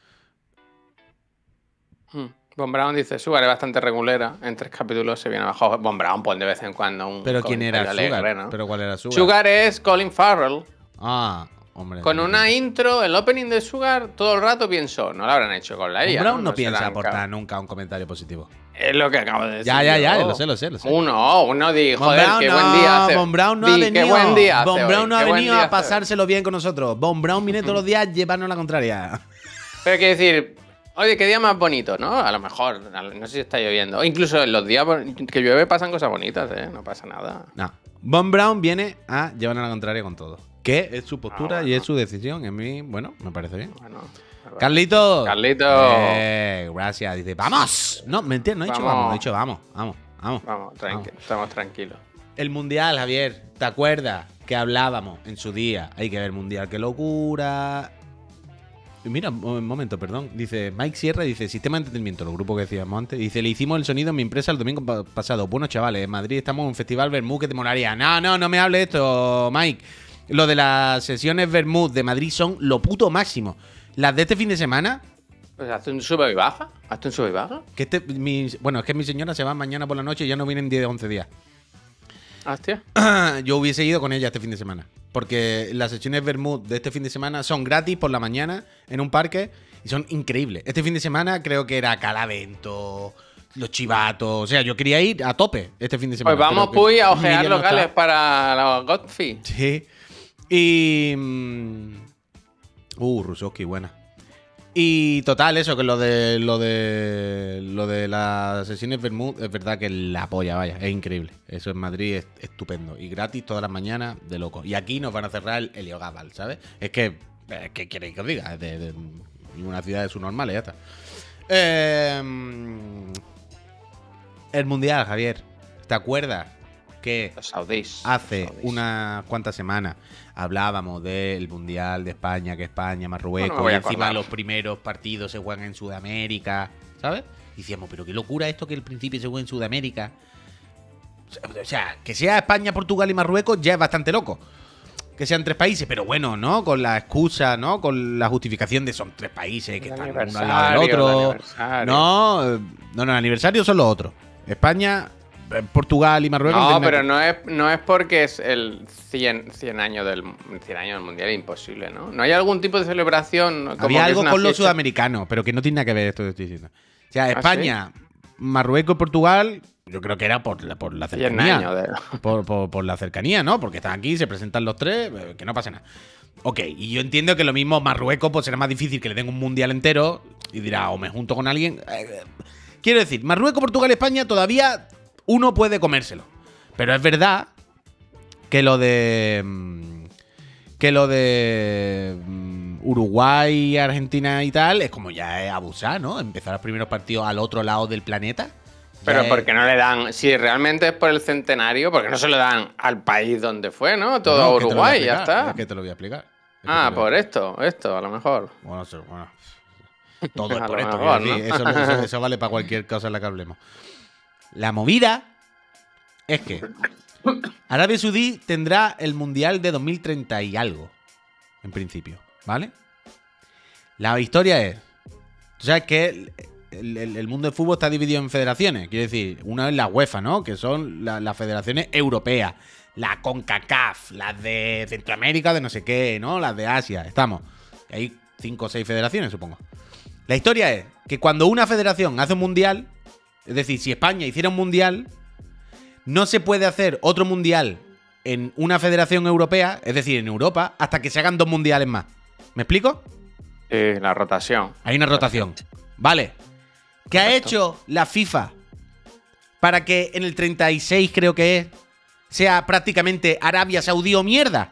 Hmm. Von Braun dice, Sugar es bastante regulera. En tres capítulos se viene abajo. Von Braun pone de vez en cuando un... ¿Pero quién era alegre, Sugar? ¿no? ¿Pero cuál era Sugar? Sugar es Colin Farrell. Ah... Hombre, con una intro, el opening de Sugar, todo el rato pienso, no lo habrán hecho con la I A. Brown no, no, no piensa aportar serán... nunca un comentario positivo. Es lo que acabo de decir. Ya, ya, ya, yo. lo sé, lo sé, lo sé. Uno, uno dijo, joder, Brown qué no, buen día hace. Von Braun no Di, ha venido. Qué buen día hace Von Braun hoy, no ha qué buen venido día a hace pasárselo bien con nosotros. Von Braun viene todos los días a llevarnos la contraria. Pero hay que decir, oye, qué día más bonito, ¿no? A lo mejor, no sé si está lloviendo. O incluso en los días que llueve pasan cosas bonitas, ¿eh? No pasa nada. No. Von Braun viene a llevarnos la contraria con todo. Que es su postura ah, bueno. y es su decisión. En mí, bueno, me parece bien. Bueno, bueno. Carlito. Carlito. Eh, gracias. Dice, ¡vamos! No, mentira, no he dicho vamos, vamos he dicho vamos, vamos, vamos. Vamos, tranqui vamos. Estamos tranquilos. El Mundial, Javier, ¿te acuerdas que hablábamos en su día? Hay que ver el Mundial, qué locura. Mira, un momento, perdón. Dice Mike Sierra, dice, Sistema de Entretenimiento, los grupos que decíamos antes. Dice, le hicimos el sonido en mi empresa el domingo pasado. Bueno, chavales, en Madrid estamos en un festival Vermú que te molaría. No, no, no me hable esto, Mike. Lo de las sesiones Vermouth de Madrid son lo puto máximo. Las de este fin de semana... Pues hazte un sube y baja. Hazte un sube y baja. Que este, mi, bueno, es que mi señora se va mañana por la noche y ya no vienen diez, once días. Hostia. Yo hubiese ido con ella este fin de semana. Porque las sesiones Vermouth de este fin de semana son gratis por la mañana en un parque y son increíbles. Este fin de semana creo que era Calavento, Los Chivatos. O sea, yo quería ir a tope este fin de semana. Pues vamos, Puy, a ojear locales no para la Godfrey. Sí. Y... Uh, Rusowski, buena. Y total, eso, que lo de lo de lo de las sesiones Vermouth es verdad que la polla, vaya, es increíble. Eso en Madrid es estupendo. Y gratis todas las mañanas, de loco. Y aquí nos van a cerrar el Heliogabal, ¿sabes? Es que, ¿qué queréis que os diga? Es de, de una ciudad de su normal, ya está. Eh, el Mundial, Javier. ¿Te acuerdas que los saudíes, hace los saudíes. unas cuantas semanas hablábamos del Mundial de España, que España, Marruecos, bueno, y encima los primeros partidos se juegan en Sudamérica, ¿sabes? Y decíamos, pero qué locura esto que el principio se juega en Sudamérica. O sea, que sea España, Portugal y Marruecos ya es bastante loco. Que sean tres países, pero bueno, ¿no? Con la excusa, ¿no? Con la justificación de son tres países que el están uno al lado del otro. No, no, no, el aniversario son los otros. España, Portugal y Marruecos. No, pero no es, no es porque es el cien, cien años del cien años del Mundial, es imposible, ¿no? ¿No hay algún tipo de celebración? Como había algo con fiesta? los sudamericanos, pero que no tiene nada que ver esto que estoy diciendo. O sea, España, ¿Ah, sí? Marruecos y Portugal, yo creo que era por la, por la cercanía. De... Por, por, por la cercanía, ¿no? Porque están aquí, se presentan los tres, que no pasa nada. Ok, y yo entiendo que lo mismo Marruecos pues será más difícil que le den un mundial entero y dirá, o me junto con alguien. Quiero decir, Marruecos, Portugal y España todavía uno puede comérselo. Pero es verdad que lo de... Que lo de... Uruguay, Argentina y tal, es como ya es abusar, ¿no? Empezar los primeros partidos al otro lado del planeta. Pero Ya ¿por es- qué no le dan, si realmente es por el centenario, porque no se lo dan al país donde fue, ¿no? Todo No, a es que te lo voy a Uruguay, ya explicar, está. Es que te lo voy a explicar. Es que Ah, te lo voy a por esto, esto, a lo mejor. Bueno, eso- bueno. Todo es A por lo esto, mejor, quiero decir, ¿no? eso, eso- eso vale para cualquier cosa en la que hablemos. La movida es que Arabia Saudí tendrá el Mundial de dos mil treinta y algo, en principio, ¿vale? La historia es, tú sabes que el, el- el- el mundo del fútbol está dividido en federaciones, quiero decir, una es la UEFA, ¿no? Que son la- las federaciones europeas, la CONCACAF, las de Centroamérica, de no sé qué, ¿no? Las de Asia, estamos. Hay cinco o seis federaciones, supongo. La historia es que cuando una federación hace un mundial, es decir, si España hiciera un mundial, no se puede hacer otro mundial en una federación europea, es decir, en Europa, hasta que se hagan dos mundiales más. ¿Me explico? Sí, la rotación. Hay una rotación. Vale. ¿Qué ha Correcto. hecho la FIFA para que en el treinta y seis, creo que es, sea prácticamente Arabia Saudí o mierda?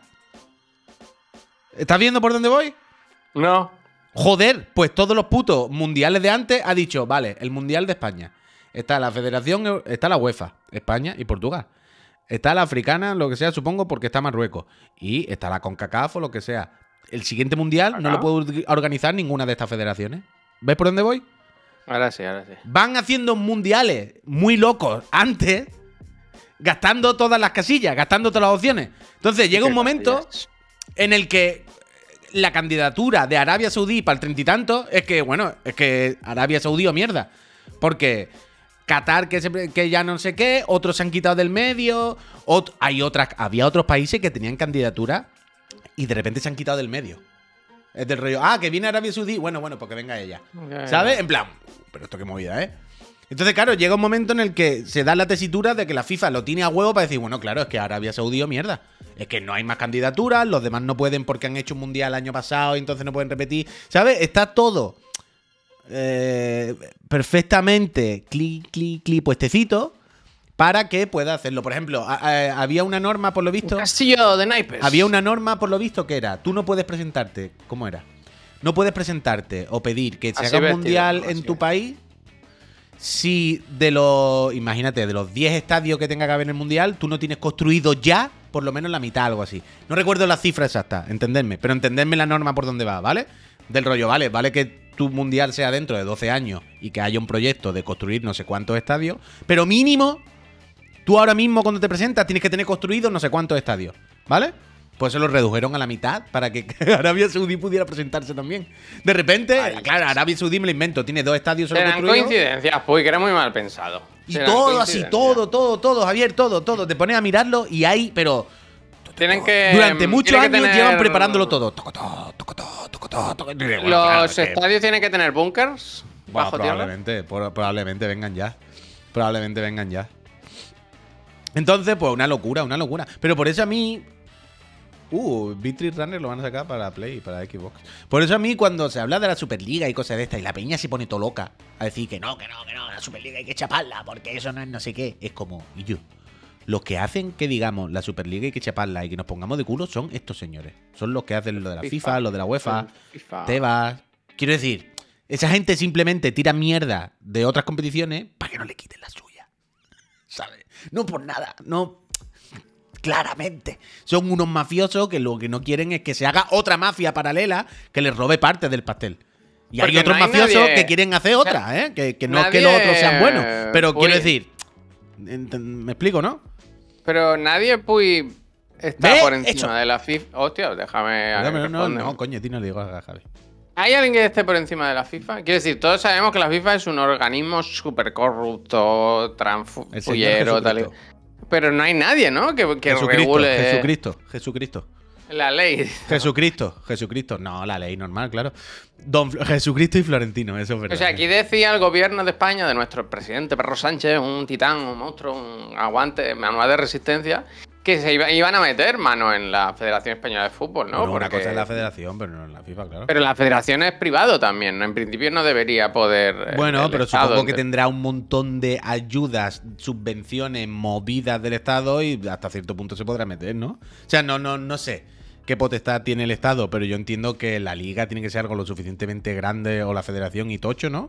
¿Estás viendo por dónde voy? No. Joder, pues todos los putos mundiales de antes ha dicho, vale, el mundial de España. Está la Federación, Eu- está la UEFA, España y Portugal. Está la africana, lo que sea, supongo, porque está Marruecos. Y está la CONCACAF o lo que sea. El siguiente mundial no lo puede organizar ninguna de estas federaciones. ¿Ves por dónde voy? Ahora sí, ahora sí. Van haciendo mundiales muy locos antes, gastando todas las casillas, gastando todas las opciones. Entonces llega un Qué momento casillas. en el que la candidatura de Arabia Saudí para el treinta y tanto es que, bueno, es que Arabia Saudí o mierda. Porque Qatar, que, se- que ya no sé qué, otros se han quitado del medio, ot- hay otras, había otros países que tenían candidatura y de repente se han quitado del medio. Es del rollo, ah, que viene Arabia Saudí, bueno, bueno, pues que venga ella. Ya, ¿Sabes? ya. En plan, pero esto qué movida, ¿eh? Entonces, claro, llega un momento en el que se da la tesitura de que la FIFA lo tiene a huevo para decir, bueno, claro, es que Arabia Saudí o mierda. Es que no hay más candidaturas, los demás no pueden porque han hecho un mundial el año pasado y entonces no pueden repetir. ¿Sabes? Está todo eh, perfectamente clic, clic, clic, puestecito para que pueda hacerlo. Por ejemplo, a- a- había una norma, por lo visto. Castillo de naipes. Había una norma, por lo visto, que era, tú no puedes presentarte, ¿cómo era? No puedes presentarte o pedir que se Así haga un vestido, mundial ¿no? en Así tu es. país si de los, imagínate, de los diez estadios que tenga que haber en el mundial, tú no tienes construido ya por lo menos la mitad, algo así. No recuerdo la cifra exacta, entenderme, pero entenderme la norma por dónde va, ¿vale? Del rollo, vale, vale que tu mundial sea dentro de doce años y que haya un proyecto de construir no sé cuántos estadios, pero mínimo tú ahora mismo cuando te presentas tienes que tener construido no sé cuántos estadios, ¿vale? Pues se lo redujeron a la mitad para que Arabia Saudí pudiera presentarse también. De repente, Ay, claro, Arabia Saudí me lo invento, tiene dos estadios solo Serán construidos. coincidencias, pues, que era muy mal pensado. Y Serán todo así, coincidencias. todo, todo, todo, Javier, todo, todo. Te pones a mirarlo y hay, pero Tienen que. durante muchos tiene que años tener- llevan preparándolo todo. Tocotó, tocotó, tocotó, tocotó. Bueno, claro, Los es que- estadios tienen que tener bunkers Bueno, bajo tierra. probablemente, por- probablemente vengan ya. Probablemente vengan ya. Entonces, pues una locura, una locura. Pero por eso a mí. Uh, Beatrice Runner lo van a sacar para Play y para Xbox. Por eso a mí, cuando se habla de la Superliga y cosas de estas, y la peña se pone todo loca a decir que no, que no, que no, la Superliga hay que chaparla, porque eso no es no sé qué. Es como, y yo. Los que hacen que digamos la Superliga hay que chaparla y que nos pongamos de culo son estos señores. Son los que hacen lo de la FIFA, FIFA, lo de la UEFA, FIFA. Tebas. Quiero decir, esa gente simplemente tira mierda de otras competiciones para que no le quiten la suya. ¿Sabes? No por nada, no. Claramente. Son unos mafiosos que lo que no quieren es que se haga otra mafia paralela que les robe parte del pastel. Y Porque hay otros no hay mafiosos nadie- que quieren hacer o sea, otra, ¿eh? Que, que no es nadie que los otros sean buenos. Pero puede- quiero decir. ent- ¿Me explico, no? Pero nadie puy está ¿Ves? por encima Hecho. de la FIFA. Hostia, déjame. No, no, no, respóndeme. no, coño, a ti no le digo a Javi. ¿Hay alguien que esté por encima de la FIFA? Quiero decir, todos sabemos que la FIFA es un organismo súper corrupto, El Señor transfullero, tal y... Jesucristo. Pero no hay nadie, ¿no? Que, que Jesucristo, regule Jesucristo, Jesucristo. la ley. Jesucristo, Jesucristo. No, la ley normal, claro. Don Fl- Jesucristo y Florentino, eso es verdad. O sea, aquí decía el gobierno de España, de nuestro presidente Pedro Sánchez, un titán, un monstruo, un aguante, manual de resistencia, que se iba- iban a meter mano en la Federación Española de Fútbol, ¿no? Bueno, una Porque- cosa es la federación, pero no en la FIFA, claro. Pero la federación es privado también, ¿no? En principio no debería poder. eh, Bueno, el pero Estado, supongo que ente- tendrá un montón de ayudas, subvenciones, movidas del Estado y hasta cierto punto se podrá meter, ¿no? O sea, no, no, no sé. qué potestad tiene el Estado, pero yo entiendo que la liga tiene que ser algo lo suficientemente grande, o la federación y tocho, ¿no?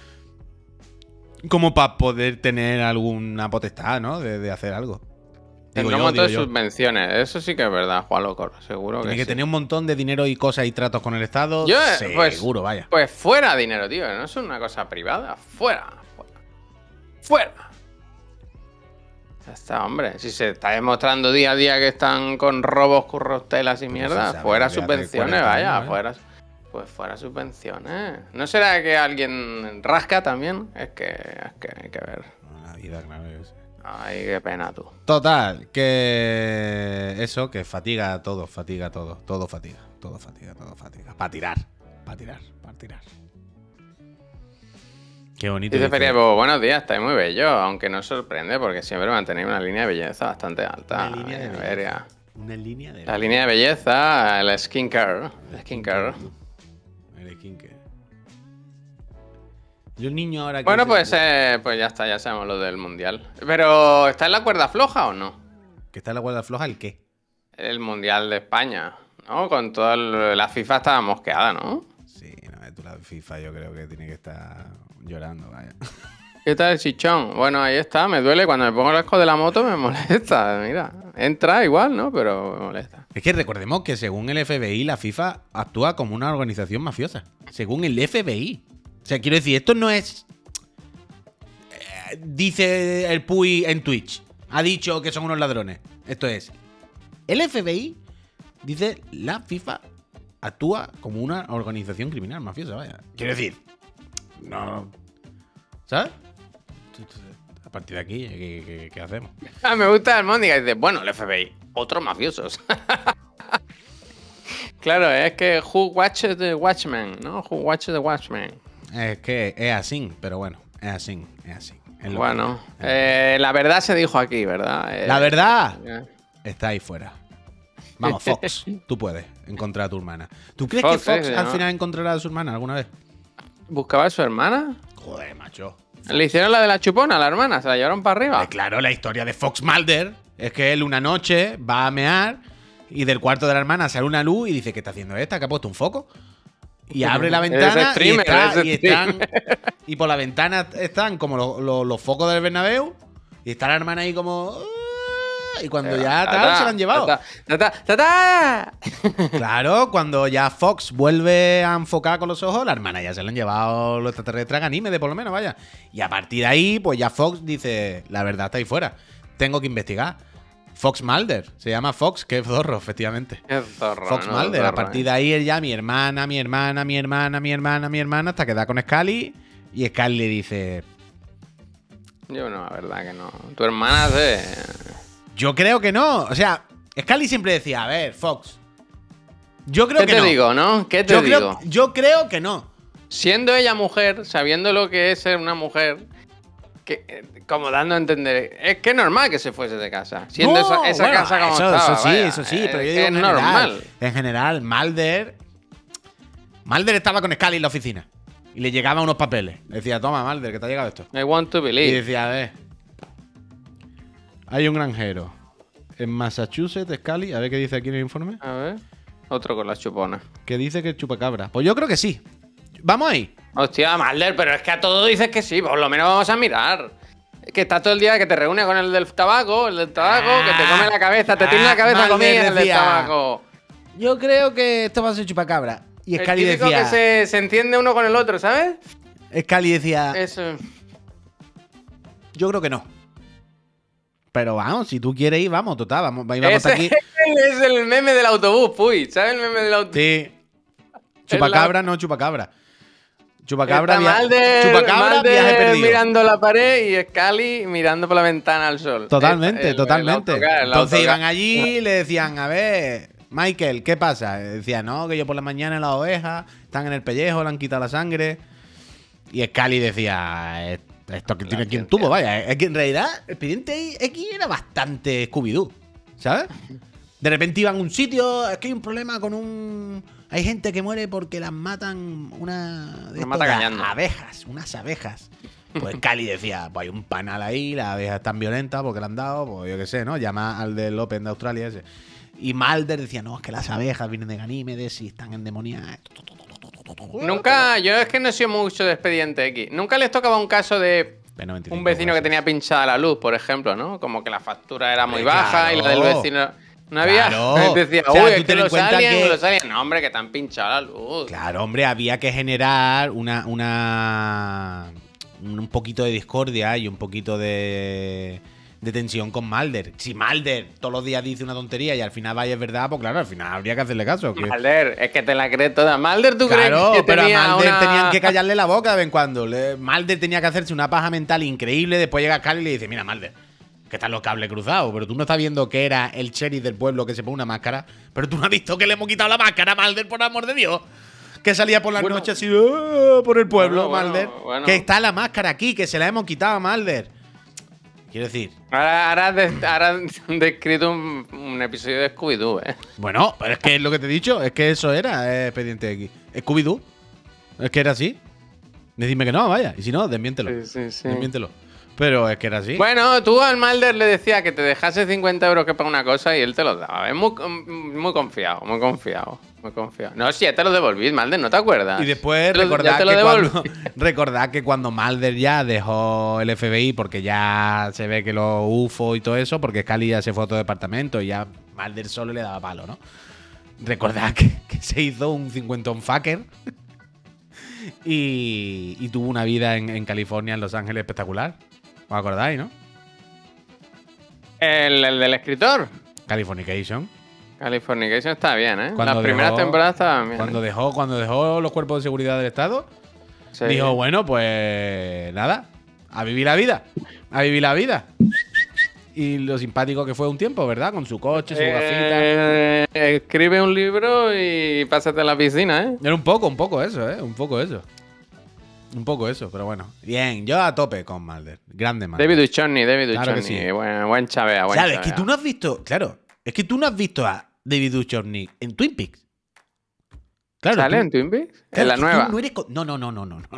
Como para poder tener alguna potestad, ¿no? De, de hacer algo. Tendrá un montón de subvenciones. Eso sí que es verdad, Juan Loco. Seguro Tiene que que sí. tener un montón de dinero y cosas y tratos con el Estado. Yo, seguro, pues, vaya. Pues fuera dinero, tío. No es una cosa privada. Fuera. Fuera. Fuera. Ya está, hombre. Si se está demostrando día a día que están con robos, currostelas y Pero mierda, se fuera sabe desde hace subvenciones, cuarenta vaya. años, ¿eh? Fuera. Pues fuera subvenciones. ¿No será que alguien rasca también? Es que, es que hay que ver. La vida, claro que sí. Ay, qué pena tú. Total, que eso, que fatiga todo, fatiga todo, todo fatiga, todo fatiga, todo fatiga. Para tirar, para tirar, para tirar. Qué bonito. Dice dice. Feriapo, buenos días, estáis muy bello, aunque no sorprende porque siempre mantenéis una línea de belleza bastante alta. Una línea de Eh, belleza. verga. Una línea de La línea de belleza, el skincare. El skincare. El skincare. Yo el niño ahora que Bueno, se- pues, eh, pues ya está, ya sabemos lo del mundial. Pero, ¿está en la cuerda floja o no? ¿Que está en la cuerda floja el qué? El mundial de España, ¿no? Con todo el- la FIFA estaba mosqueada, ¿no? Sí, no, tú la FIFA yo creo que tiene que estar llorando, vaya. ¿Qué tal el chichón? Bueno, ahí está, me duele. Cuando me pongo el casco de la moto me molesta. Mira, entra igual, ¿no? Pero me molesta. Es que recordemos que según el F B I, la FIFA actúa como una organización mafiosa. Según el F B I. O sea, quiero decir, esto no es... eh, dice el Puy en Twitch. Ha dicho que son unos ladrones. Esto es... El F B I dice la FIFA actúa como una organización criminal mafiosa, vaya. Quiero decir... No... ¿Sabes? A partir de aquí, ¿qué, qué- qué hacemos? Ah, me gusta el Mónica. Dice, bueno, el F B I, otros mafiosos. Claro, es que Who Watches the Watchmen, ¿no? Who Watches the Watchmen. Es que es así, pero bueno, es así, es así. Es lo Bueno, que- eh, la verdad se dijo aquí, ¿verdad? Eh, La verdad eh, está ahí fuera. Vamos, Fox, tú puedes encontrar a tu hermana. ¿Tú crees Fox, que Fox eh, al ¿no? final encontrará a su hermana alguna vez? ¿Buscaba a su hermana? Joder, macho. Le hicieron la de la chupona, la hermana, se la llevaron para arriba. Eh, claro, la historia de Fox Mulder es que él una noche va a mear y del cuarto de la hermana sale una luz y dice, ¿qué está haciendo esta? ¿Que ha puesto un foco? Y abre la Eres ventana y, streamer, está- eres y están streamer. y por la ventana están como los, los- los focos del Bernabéu y está la hermana ahí como... "Ah", y cuando ya tal, se la han llevado. ¡Tata! ¡Tata! ¡Tata! Claro, cuando ya Fox vuelve a enfocar con los ojos, la hermana ya se la han llevado los extraterrestres a Ganímedes, por lo menos, vaya. Y a partir de ahí, pues ya Fox dice, la verdad está ahí fuera. Tengo que investigar. Fox Mulder, se llama Fox, que es zorro, efectivamente. Qué zorro, Fox ¿no? Mulder, a Zorro, partir ¿eh? de ahí él ya, mi hermana, mi hermana, mi hermana, mi hermana, mi hermana, hasta que da con Scully. Y Scully le dice, Yo no, la verdad que no. Tu hermana se... yo creo que no. O sea, Scully siempre decía, a ver, Fox, yo creo ¿Qué que te no. digo, no? ¿Qué te yo, digo? creo, yo creo que no. Siendo ella mujer, sabiendo lo que es ser una mujer, que, eh, como dando a entender, es que es normal que se fuese de casa. Siendo No, esa, esa bueno, casa como eso, estaba, eso sí, vaya, eso sí, es pero yo que digo es en general, normal. En general, Mulder. Mulder estaba con Scully en la oficina. Y le llegaban unos papeles. Le decía, toma, Mulder, que te ha llegado esto. I want to Y believe. decía, a ver. Hay un granjero en Massachusetts, Scully. A ver qué dice aquí en el informe. A ver. Otro con las chuponas. Que dice que es chupacabra. Pues yo creo que sí. Vamos ahí. Hostia, Malder, pero es que a todo dices que sí, por lo menos vamos a mirar. Que está todo el día que te reúne con el del tabaco, el del tabaco, Ah, que te come la cabeza, te tiene la cabeza Mulder comida el del decía, tabaco. Yo creo que esto va a ser chupacabra. Y El Scully típico decía. que se, se entiende uno con el otro, ¿sabes? Scully decía. Eso. Yo creo que no. Pero vamos, si tú quieres ir, vamos, total, vamos, vamos Ese hasta aquí. es el meme del autobús, puy. ¿Sabes el meme del autobús? Sí. Chupacabra, no chupacabra. Chupacabra, Está via- Mulder, chupacabra, Mulder viaje perdido. mirando la pared y Scully mirando por la ventana al sol. Totalmente, El- el- totalmente. el autocar, el Entonces autocar. iban allí y le decían, a ver, Michael, ¿qué pasa? Decía, no, que yo por la mañana las ovejas están en el pellejo, le han quitado la sangre. Y Scully decía, esto que tiene aquí un tubo, vaya. Es que en realidad el expediente X era bastante Scooby-Doo, ¿sabes? De repente iban a un sitio, es que hay un problema con un... Hay gente que muere porque las matan una... De Las esto mata de cañando. abejas, unas abejas. Pues Cali decía, pues hay un panal ahí, las abejas están violentas porque le han dado, pues yo qué sé, ¿no? Llama al del Open de Australia ese. Y Mulder decía, no, es que las abejas vienen de Ganímedes y están endemoniadas. Nunca, yo es que no he sido mucho de Expediente X. Nunca les tocaba un caso de un vecino que tenía pinchada la luz, por ejemplo, ¿no? Como que la factura era muy baja claro. y la del vecino no había. Claro. Decía, O sea, uy, tú es que ten en los cuenta aliens, que- los aliens. No, hombre, que te han pinchado la luz. Claro, hombre, había que generar una, una un poquito de discordia y un poquito de, de tensión con Mulder. Si Mulder todos los días dice una tontería y al final vaya es verdad, pues claro, al final habría que hacerle caso. que- Mulder, es que te la crees toda. Mulder, ¿tú Claro, crees que pero tenía a Mulder una... tenían que callarle la boca de vez en cuando. Le- Mulder tenía que hacerse una paja mental increíble. Después llega Scully y le dice: Mira, Mulder, que están los cables cruzados, pero tú no estás viendo que era el sheriff del pueblo que se pone una máscara. Pero tú no has visto que le hemos quitado la máscara a Mulder, por amor de Dios. Que salía por las Bueno. noches así "Ah", por el pueblo, Bueno, bueno, Mulder. bueno. Que está la máscara aquí, que se la hemos quitado a Mulder. Quiero decir, Ahora, ahora, has de- ahora han descrito un, un episodio de Scooby-Doo, ¿eh? bueno, pero es que es lo que te he dicho, es que eso era eh, Expediente X. Scooby-Doo. Es que era así. Decidme que no, vaya. Y si no, desmiéntelo. Sí, sí, sí. Desmiéntelo. Pero es que era así. Bueno, tú al Mulder le decías que te dejase cincuenta euros que para una cosa y él te los daba. Es muy, muy confiado, muy confiado, muy confiado. No, si ya te lo devolví, Mulder, ¿no te acuerdas? Y después Te lo- ya recordad te lo que, devolví. cuando, recordad que cuando Mulder ya dejó el F B I, porque ya se ve que los U F O y todo eso, porque Scully ya se fue a otro departamento y ya Mulder solo le daba palo, ¿no? Recordad que, que se hizo un cincuentón fucker y, y tuvo una vida en, en California, en Los Ángeles, espectacular. ¿Os acordáis, no? El, el del escritor. Californication. Californication está bien, ¿eh? Cuando Las primeras dejó- temporadas estaban bien. Cuando dejó, cuando dejó los cuerpos de seguridad del Estado, Sí. dijo, bueno, pues nada, a vivir la vida, a vivir la vida. Y lo simpático que fue un tiempo, ¿verdad? Con su coche, su gafita. Eh, escribe un libro y pásate a la piscina, ¿eh? Era un poco, un poco eso, ¿eh? Un poco eso. Un poco eso, pero bueno. Bien, yo a tope con Mulder. Grande Mulder. David Duchovny, David Claro que Duchovny. sí. Buen, buen chavea, buen ¿Sabes? Es chavea. que tú no has visto, claro, es que tú no has visto a David Duchovny en Twin Peaks. Claro, ¿Sale tú- en Twin Peaks? claro, En la que tú nueva. No, eres co- no, no, no, no, no. no.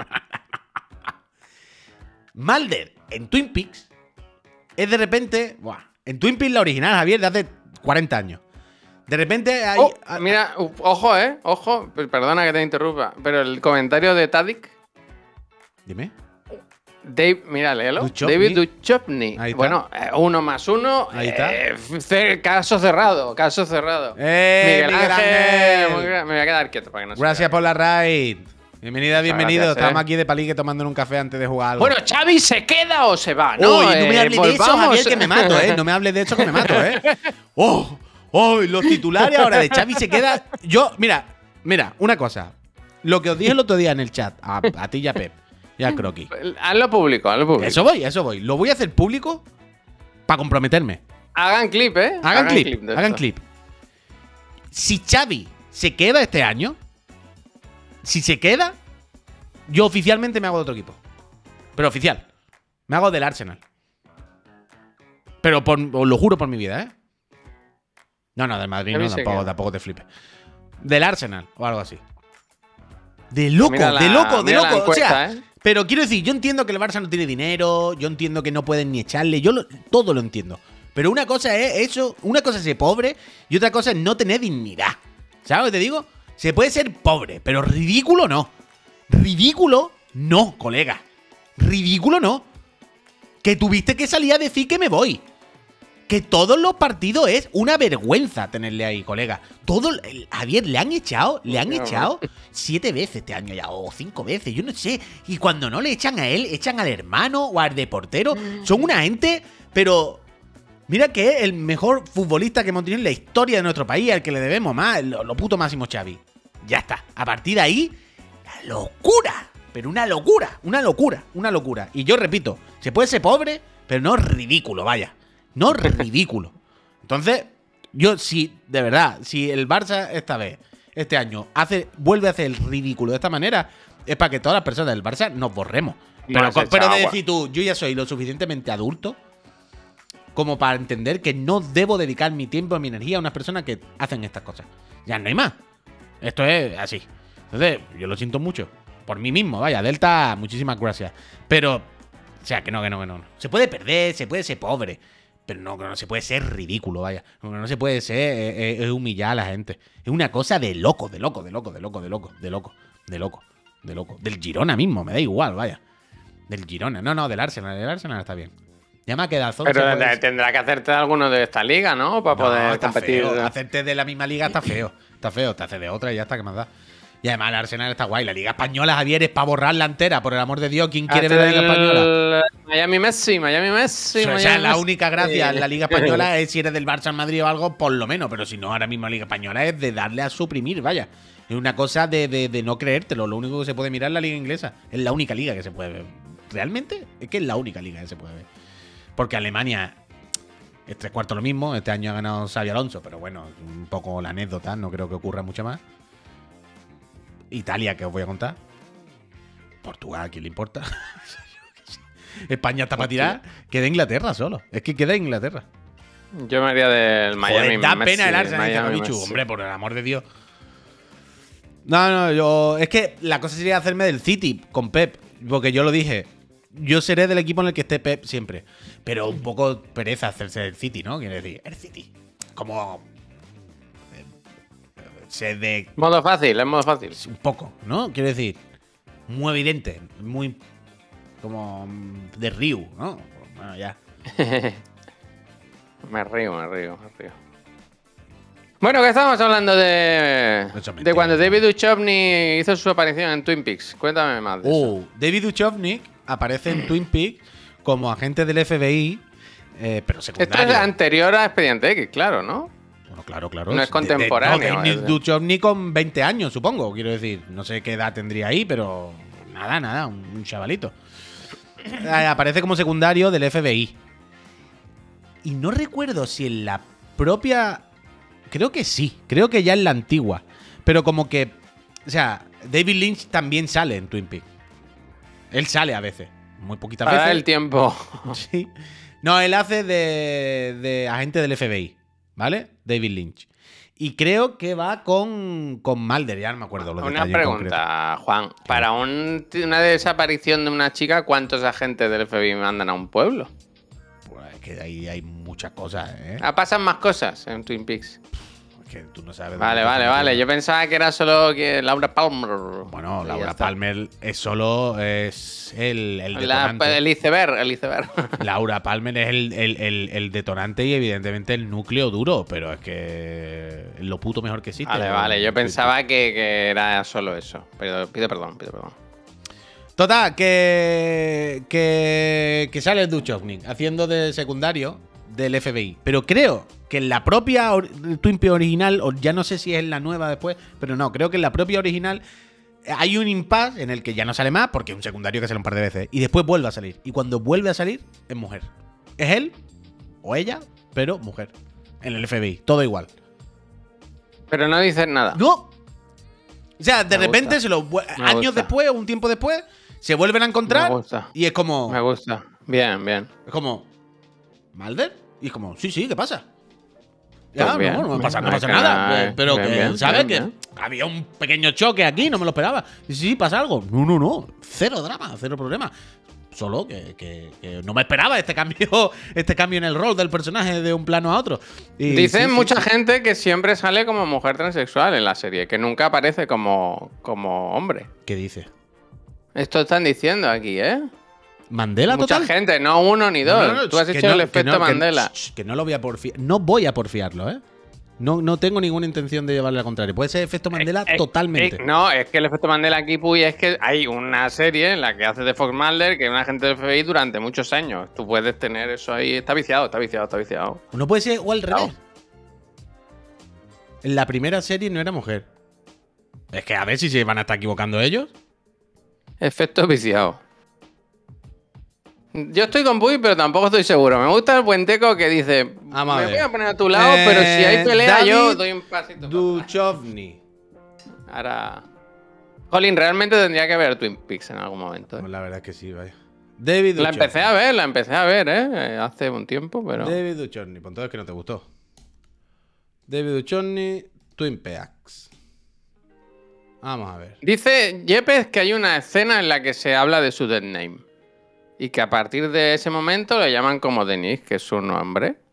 Mulder en Twin Peaks es de repente. Buah, en Twin Peaks la original, Javier, de hace cuarenta años. De repente hay. Oh, a- mira, u- ojo, eh, ojo, per- perdona que te interrumpa, pero el comentario de Tadic, Dime. Dave, mira, léelo. Duchovny. David Duchovny. Ahí está. Bueno, eh, uno más uno. Ahí está. eh, ce- caso cerrado, caso cerrado. ¡Eh, Miguel Miguel Ángel. Ángel! muy gra- Me voy a quedar quieto para que no se Gracias vea. por la raid. Bienvenida, bienvenido. gracias, eh. Estamos aquí de palique tomando un café antes de jugar algo. Bueno, Xavi se queda o se va, ¿no? Uy, no me Eh, hables de eso, volvamos- Javier, que me mato, ¿eh? No me hables de eso, que me mato, ¿eh? ¡Oh! ¡Oh! Los titulares ahora de Xavi se queda. Yo, mira, mira, una cosa. Lo que os dije el otro día en el chat, a, a ti y a Pep, y a Croqui. Hazlo público, hazlo público. Eso voy, eso voy. Lo voy a hacer público para comprometerme. Hagan clip, ¿eh? Hagan, clip, de hagan esto. clip. Si Xavi se queda este año, si se queda, yo oficialmente me hago de otro equipo. Pero oficial. Me hago del Arsenal. Pero por- os lo juro por mi vida, ¿eh? No, no, del Madrid Xavi no, se tampoco, queda. tampoco te flipes. Del Arsenal o algo así. De loco, Mira la- de loco, de mira la loco. O sea, encuesta, ¿eh? pero quiero decir, yo entiendo que el Barça no tiene dinero, yo entiendo que no pueden ni echarle, yo lo- todo lo entiendo. Pero una cosa es eso, una cosa es ser pobre y otra cosa es no tener dignidad. ¿Sabes lo que te digo? Se puede ser pobre, pero ridículo no. Ridículo no, colega. Ridículo no. Que tuviste que salir a decir que me voy. Que todos los partidos es una vergüenza tenerle ahí, colega. Todo, el- Javier, le han echado, le han No, echado siete veces este año ya, o cinco veces, yo no sé. Y cuando no le echan a él, echan al hermano o al de portero. Son una gente, pero mira que es el mejor futbolista que hemos tenido en la historia de nuestro país, al que le debemos más, lo, lo puto máximo Xavi. Ya está. A partir de ahí, la locura. Pero una locura, una locura, una locura. Y yo repito, se puede ser pobre, pero no ridículo, vaya. No ridículo. Entonces, yo sí, de verdad, si el Barça esta vez, este año, hace, vuelve a hacer el ridículo de esta manera, es para que todas las personas del Barça nos borremos. Pero, Más co- pero de echado, decir tú, yo ya soy lo suficientemente adulto como para entender que no debo dedicar mi tiempo y mi energía a unas personas que hacen estas cosas. Ya no hay más. Esto es así. Entonces, yo lo siento mucho. Por mí mismo, vaya, Delta, muchísimas gracias. Pero, o sea, que no, que no, que no. Se puede perder, se puede ser pobre. Pero no, no se puede ser ridículo, vaya. No, no se puede ser eh, eh, humillar a la gente. Es una cosa de loco, de loco, de loco, de loco, de loco, de loco, de loco, de loco. Del Girona mismo, me da igual, vaya. Del Girona. No, no, del Arsenal. Del Arsenal está bien. Ya me ha quedado. Pero puede... tendrá que hacerte alguno de esta liga, ¿no? Para no, poder competir. Feo. Hacerte de la misma liga está feo. Está feo. Te hace de otra y ya está, que más da. Y además el Arsenal está guay. La Liga Española, Javier, es para borrarla entera. Por el amor de Dios, ¿quién quiere ver la Liga Española? Miami Messi, Miami Messi. O sea, Miami la Messi. única gracia en la Liga Española es si eres del Barça, Madrid o algo, por lo menos. Pero si no, ahora mismo la Liga Española es de darle a suprimir, vaya. Es una cosa de, de, de no creértelo. Lo único que se puede mirar es la Liga Inglesa. Es la única liga que se puede ver. Realmente es que es la única liga que se puede ver. Porque Alemania es tres cuartos lo mismo. Este año ha ganado Xabi Alonso, pero bueno, un poco la anécdota. No creo que ocurra mucho más. Italia, que os voy a contar. Portugal, ¿a quién le importa? España está para tirar. Queda Inglaterra solo. Es que queda Inglaterra. Yo me haría del Miami. Joder, da Messi, pena el Arsenal, dice Gabichu. Hombre, por el amor de Dios. No, no, yo. Es que la cosa sería hacerme del City con Pep. Porque yo lo dije. Yo seré del equipo en el que esté Pep siempre. Pero un poco pereza hacerse del City, ¿no? Quiere decir, el City. Como. Se de. Modo fácil, es modo fácil. Un poco, ¿no? Quiero decir, muy evidente, muy como de Ryu, ¿no? Bueno, ya. me río, me río, me río. Bueno, que estábamos hablando de. De cuando David Duchovny hizo su aparición en Twin Peaks. Cuéntame más de oh, eso. David Duchovny aparece en Twin Peaks como agente del F B I, eh, pero secundario. Esto es anterior a Expediente X, claro, ¿no? Bueno, claro, claro. No es contemporáneo. De, de, no, Duchovny con veinte años, supongo, quiero decir. No sé qué edad tendría ahí, pero nada, nada, un, un chavalito. Eh, aparece como secundario del F B I. Y no recuerdo si en la propia... Creo que sí, creo que ya en la antigua. Pero como que... O sea, David Lynch también sale en Twin Peaks. Él sale a veces. Muy poquitas Para veces. el tiempo. Sí. No, él hace de, de agente del F B I. ¿Vale? David Lynch. Y creo que va con, con Mulder, ya no me acuerdo los Una pregunta, Juan. Para un, una desaparición de una chica, ¿cuántos agentes del F B I mandan a un pueblo? Pues es que ahí hay muchas cosas, ¿eh? Ah, pasan más cosas en Twin Peaks. Es que tú no sabes. Vale, vale, vale. Yo pensaba que era solo que Laura Palmer. Bueno, Laura Palmer es solo es el, el detonante. La, el iceberg, el iceberg. Laura Palmer es el, el, el, el detonante y evidentemente el núcleo duro, pero es que es lo puto mejor que existe. Vale, vale. Yo pensaba que, que era solo eso. Pero pido perdón, pido perdón. Total, que, que, que sale Duchovny haciendo de secundario del F B I. Pero creo que en la propia Twin Peaks original, o ya no sé si es en la nueva después, pero no, creo que en la propia original hay un impasse en el que ya no sale más, porque es un secundario que sale un par de veces, y después vuelve a salir. Y cuando vuelve a salir, es mujer. Es él o ella, pero mujer. En el F B I, todo igual. Pero no dicen nada. ¡No! O sea, de Me repente, gusta. se lo, Me años gusta. después o un tiempo después, se vuelven a encontrar Me gusta. y es como... Me gusta. Bien, bien. Es como... ¿Mulder? Y es como, sí, sí, ¿qué pasa? Ya, Pues bien, no, no bien, pasa, no bien, pasa bien, nada. bien, Pero bien, que, bien, ¿sabes? bien, Que bien. había un pequeño choque aquí, no me lo esperaba. Y sí, sí, pasa algo. No, no, no. Cero drama, cero problema. Solo que, que- que no me esperaba este cambio, este cambio en el rol del personaje de un plano a otro. Y Dicen sí, sí, mucha sí. gente que siempre sale como mujer transexual en la serie, que nunca aparece como, como hombre. ¿Qué dice? Esto están diciendo aquí, ¿eh? ¿Mandela Mucha total? gente, no uno ni No, dos. no, no, Tú has que hecho no- el que efecto no, que- Mandela. sh, Que no lo voy a porfiar. No voy a porfiarlo, ¿eh? No, no tengo ninguna intención de llevarle al contrario. Puede ser efecto Mandela Eh, totalmente. eh, no, es que el efecto Mandela aquí, Puy, es que hay una serie en la que hace de Fox Mulder, que es un agente del F B I durante muchos años. Tú puedes tener eso ahí. Está viciado, está viciado, está viciado. No puede ser o al Claro. revés. En la primera serie no era mujer. Es que a ver si se van a estar equivocando ellos. Efecto viciado. Yo estoy con Puy, pero tampoco estoy seguro. Me gusta el buenteco que dice: Vamos a me ver. voy a poner a tu lado, Eh, pero si hay pelea, yo David doy un pasito. para Duchovny. atrás. Ahora. Jolín, realmente tendría que ver Twin Peaks en algún momento. ¿eh? Pues la verdad es que sí, vaya. David La Duchovny. empecé a ver, la empecé a ver, ¿eh? Hace un tiempo, pero. David Duchovny. Pues entonces que no te gustó. David Duchovny, Twin Peaks. Vamos a ver. Dice Yepes que hay una escena en la que se habla de su dead name. Y que a partir de ese momento le llaman como Denis, que es su nombre.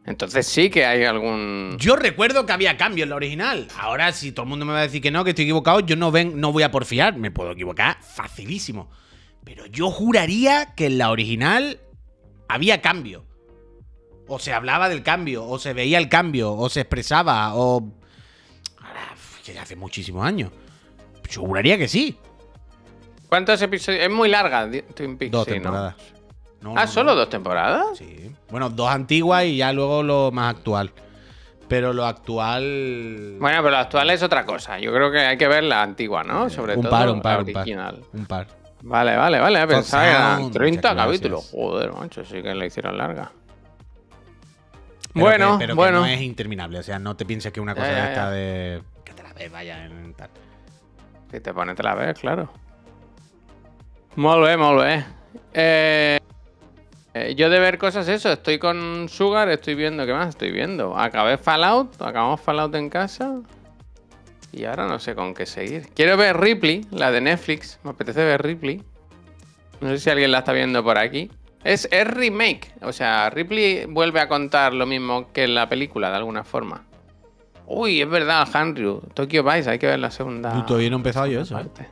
Entonces sí que hay algún... Yo recuerdo que había cambio en la original. Ahora, si todo el mundo me va a decir que no, que estoy equivocado, yo no, ven, no voy a porfiar. Me puedo equivocar facilísimo. Pero yo juraría que en la original había cambio. O se hablaba del cambio, o se veía el cambio, o se expresaba, o... Ahora, que hace muchísimos años. Yo juraría que sí. ¿Cuántos episodios? Es muy larga Twin Peaks. Dos sí, temporadas. ¿no? No, ah, no, ¿solo no. dos temporadas? Sí. Bueno, dos antiguas y ya luego lo más actual. Pero lo actual... Bueno, pero lo actual es otra cosa. Yo creo que hay que ver la antigua, ¿no? Sobre un todo par, un par, la un par. original. Un par. Vale, vale, vale. Pensaba que eran Sound, treinta muchas capítulos. gracias. Joder, macho, sí que la hicieron larga. Pero bueno, que, pero bueno. que no es interminable. O sea, no te pienses que una cosa Ya, ya, de esta ya. de... Que te la ves, vaya, en tal. Si te pones, te la ves, claro. Molt bé, molt bé. Eh, eh, yo de ver cosas, eso. Estoy con Sugar, estoy viendo. ¿Qué más estoy viendo? Acabé Fallout. Acabamos Fallout en casa. Y ahora no sé con qué seguir. Quiero ver Ripley, la de Netflix. Me apetece ver Ripley. No sé si alguien la está viendo por aquí. Es, es remake. O sea, Ripley vuelve a contar lo mismo que en la película, de alguna forma. Uy, es verdad, Hanryu. Tokyo Vice, hay que ver la segunda. Tú todavía no he empezado yo eso, ¿eh? parte.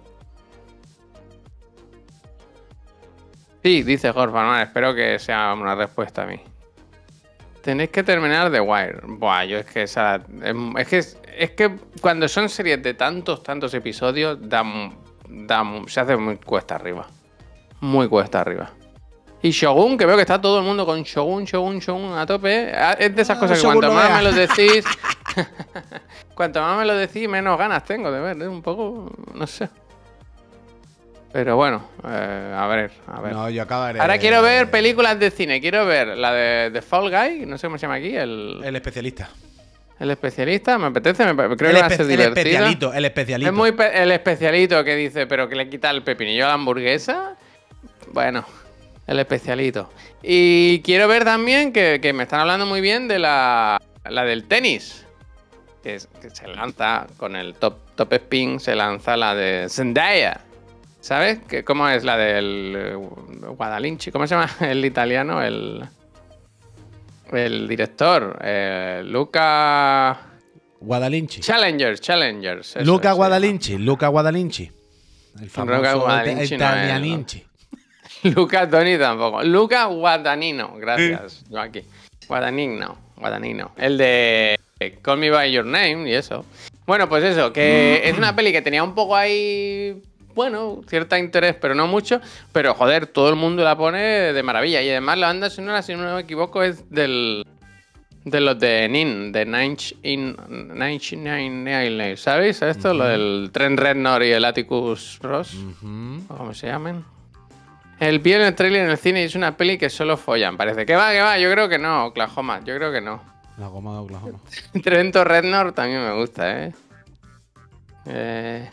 Sí, dice Jorge Manuel. Espero que sea una respuesta a mí. Tenéis que terminar The Wire. Buah, yo es que esa. Es, es que, es que cuando son series de tantos, tantos episodios, da, da, se hace muy cuesta arriba. Muy cuesta arriba. Y Shogun, que veo que está todo el mundo con Shogun, Shogun, Shogun a tope. ¿eh? Es de esas Ah, cosas que Shogun cuanto no más vea. me lo decís. Cuanto más me lo decís, menos ganas tengo de ver. Es un poco. No sé. Pero bueno, eh, a ver, a ver. No, yo acabaré... Ahora quiero ver películas de cine. Quiero ver la de The Fall Guy, no sé cómo se llama aquí, el, El especialista. el especialista. Me apetece, me, creo el que va a espe- ser el divertida. especialito, el especialito. Es muy pe- el especialito que dice, pero que le quita el pepinillo a la hamburguesa. Bueno, el especialito. Y quiero ver también que, que me están hablando muy bien de la, la del tenis. Que, es- que se lanza con el top, top spin, se lanza la de Zendaya. ¿Sabes? Que ¿Cómo es la del eh, Guadalinchi? ¿Cómo se llama el italiano? El, el director. Eh, Luca... Guadalinchi. Challengers, Challengers. eso Luca se Guadalinchi, Luca Guadalinchi. El famoso Luca ita- Guadalinchi no es, italianinchi. llama. Luca Toni tampoco. Luca Guadagnino. Gracias, Joaquín. Guadagnino. Guadagnino. El de Call Me By Your Name y eso. Bueno, pues eso, que es una peli que tenía un poco ahí... Bueno, cierto interés, pero no mucho. Pero joder, todo el mundo la pone de maravilla. Y además la banda sonora, si no me equivoco, es del... De los de Nin, de Nine in Nine Nails, ¿sabéis? Esto, uh-huh. Lo del Trent Reznor y el Atticus Ross, Uh-huh. o como se llamen. El pie en el trailer en el cine y es una peli que solo follan, parece. ¿Que va, que va? Yo creo que no, Oklahoma, yo creo que no. La goma de Oklahoma. Trento Reznor también me gusta, ¿eh? eh...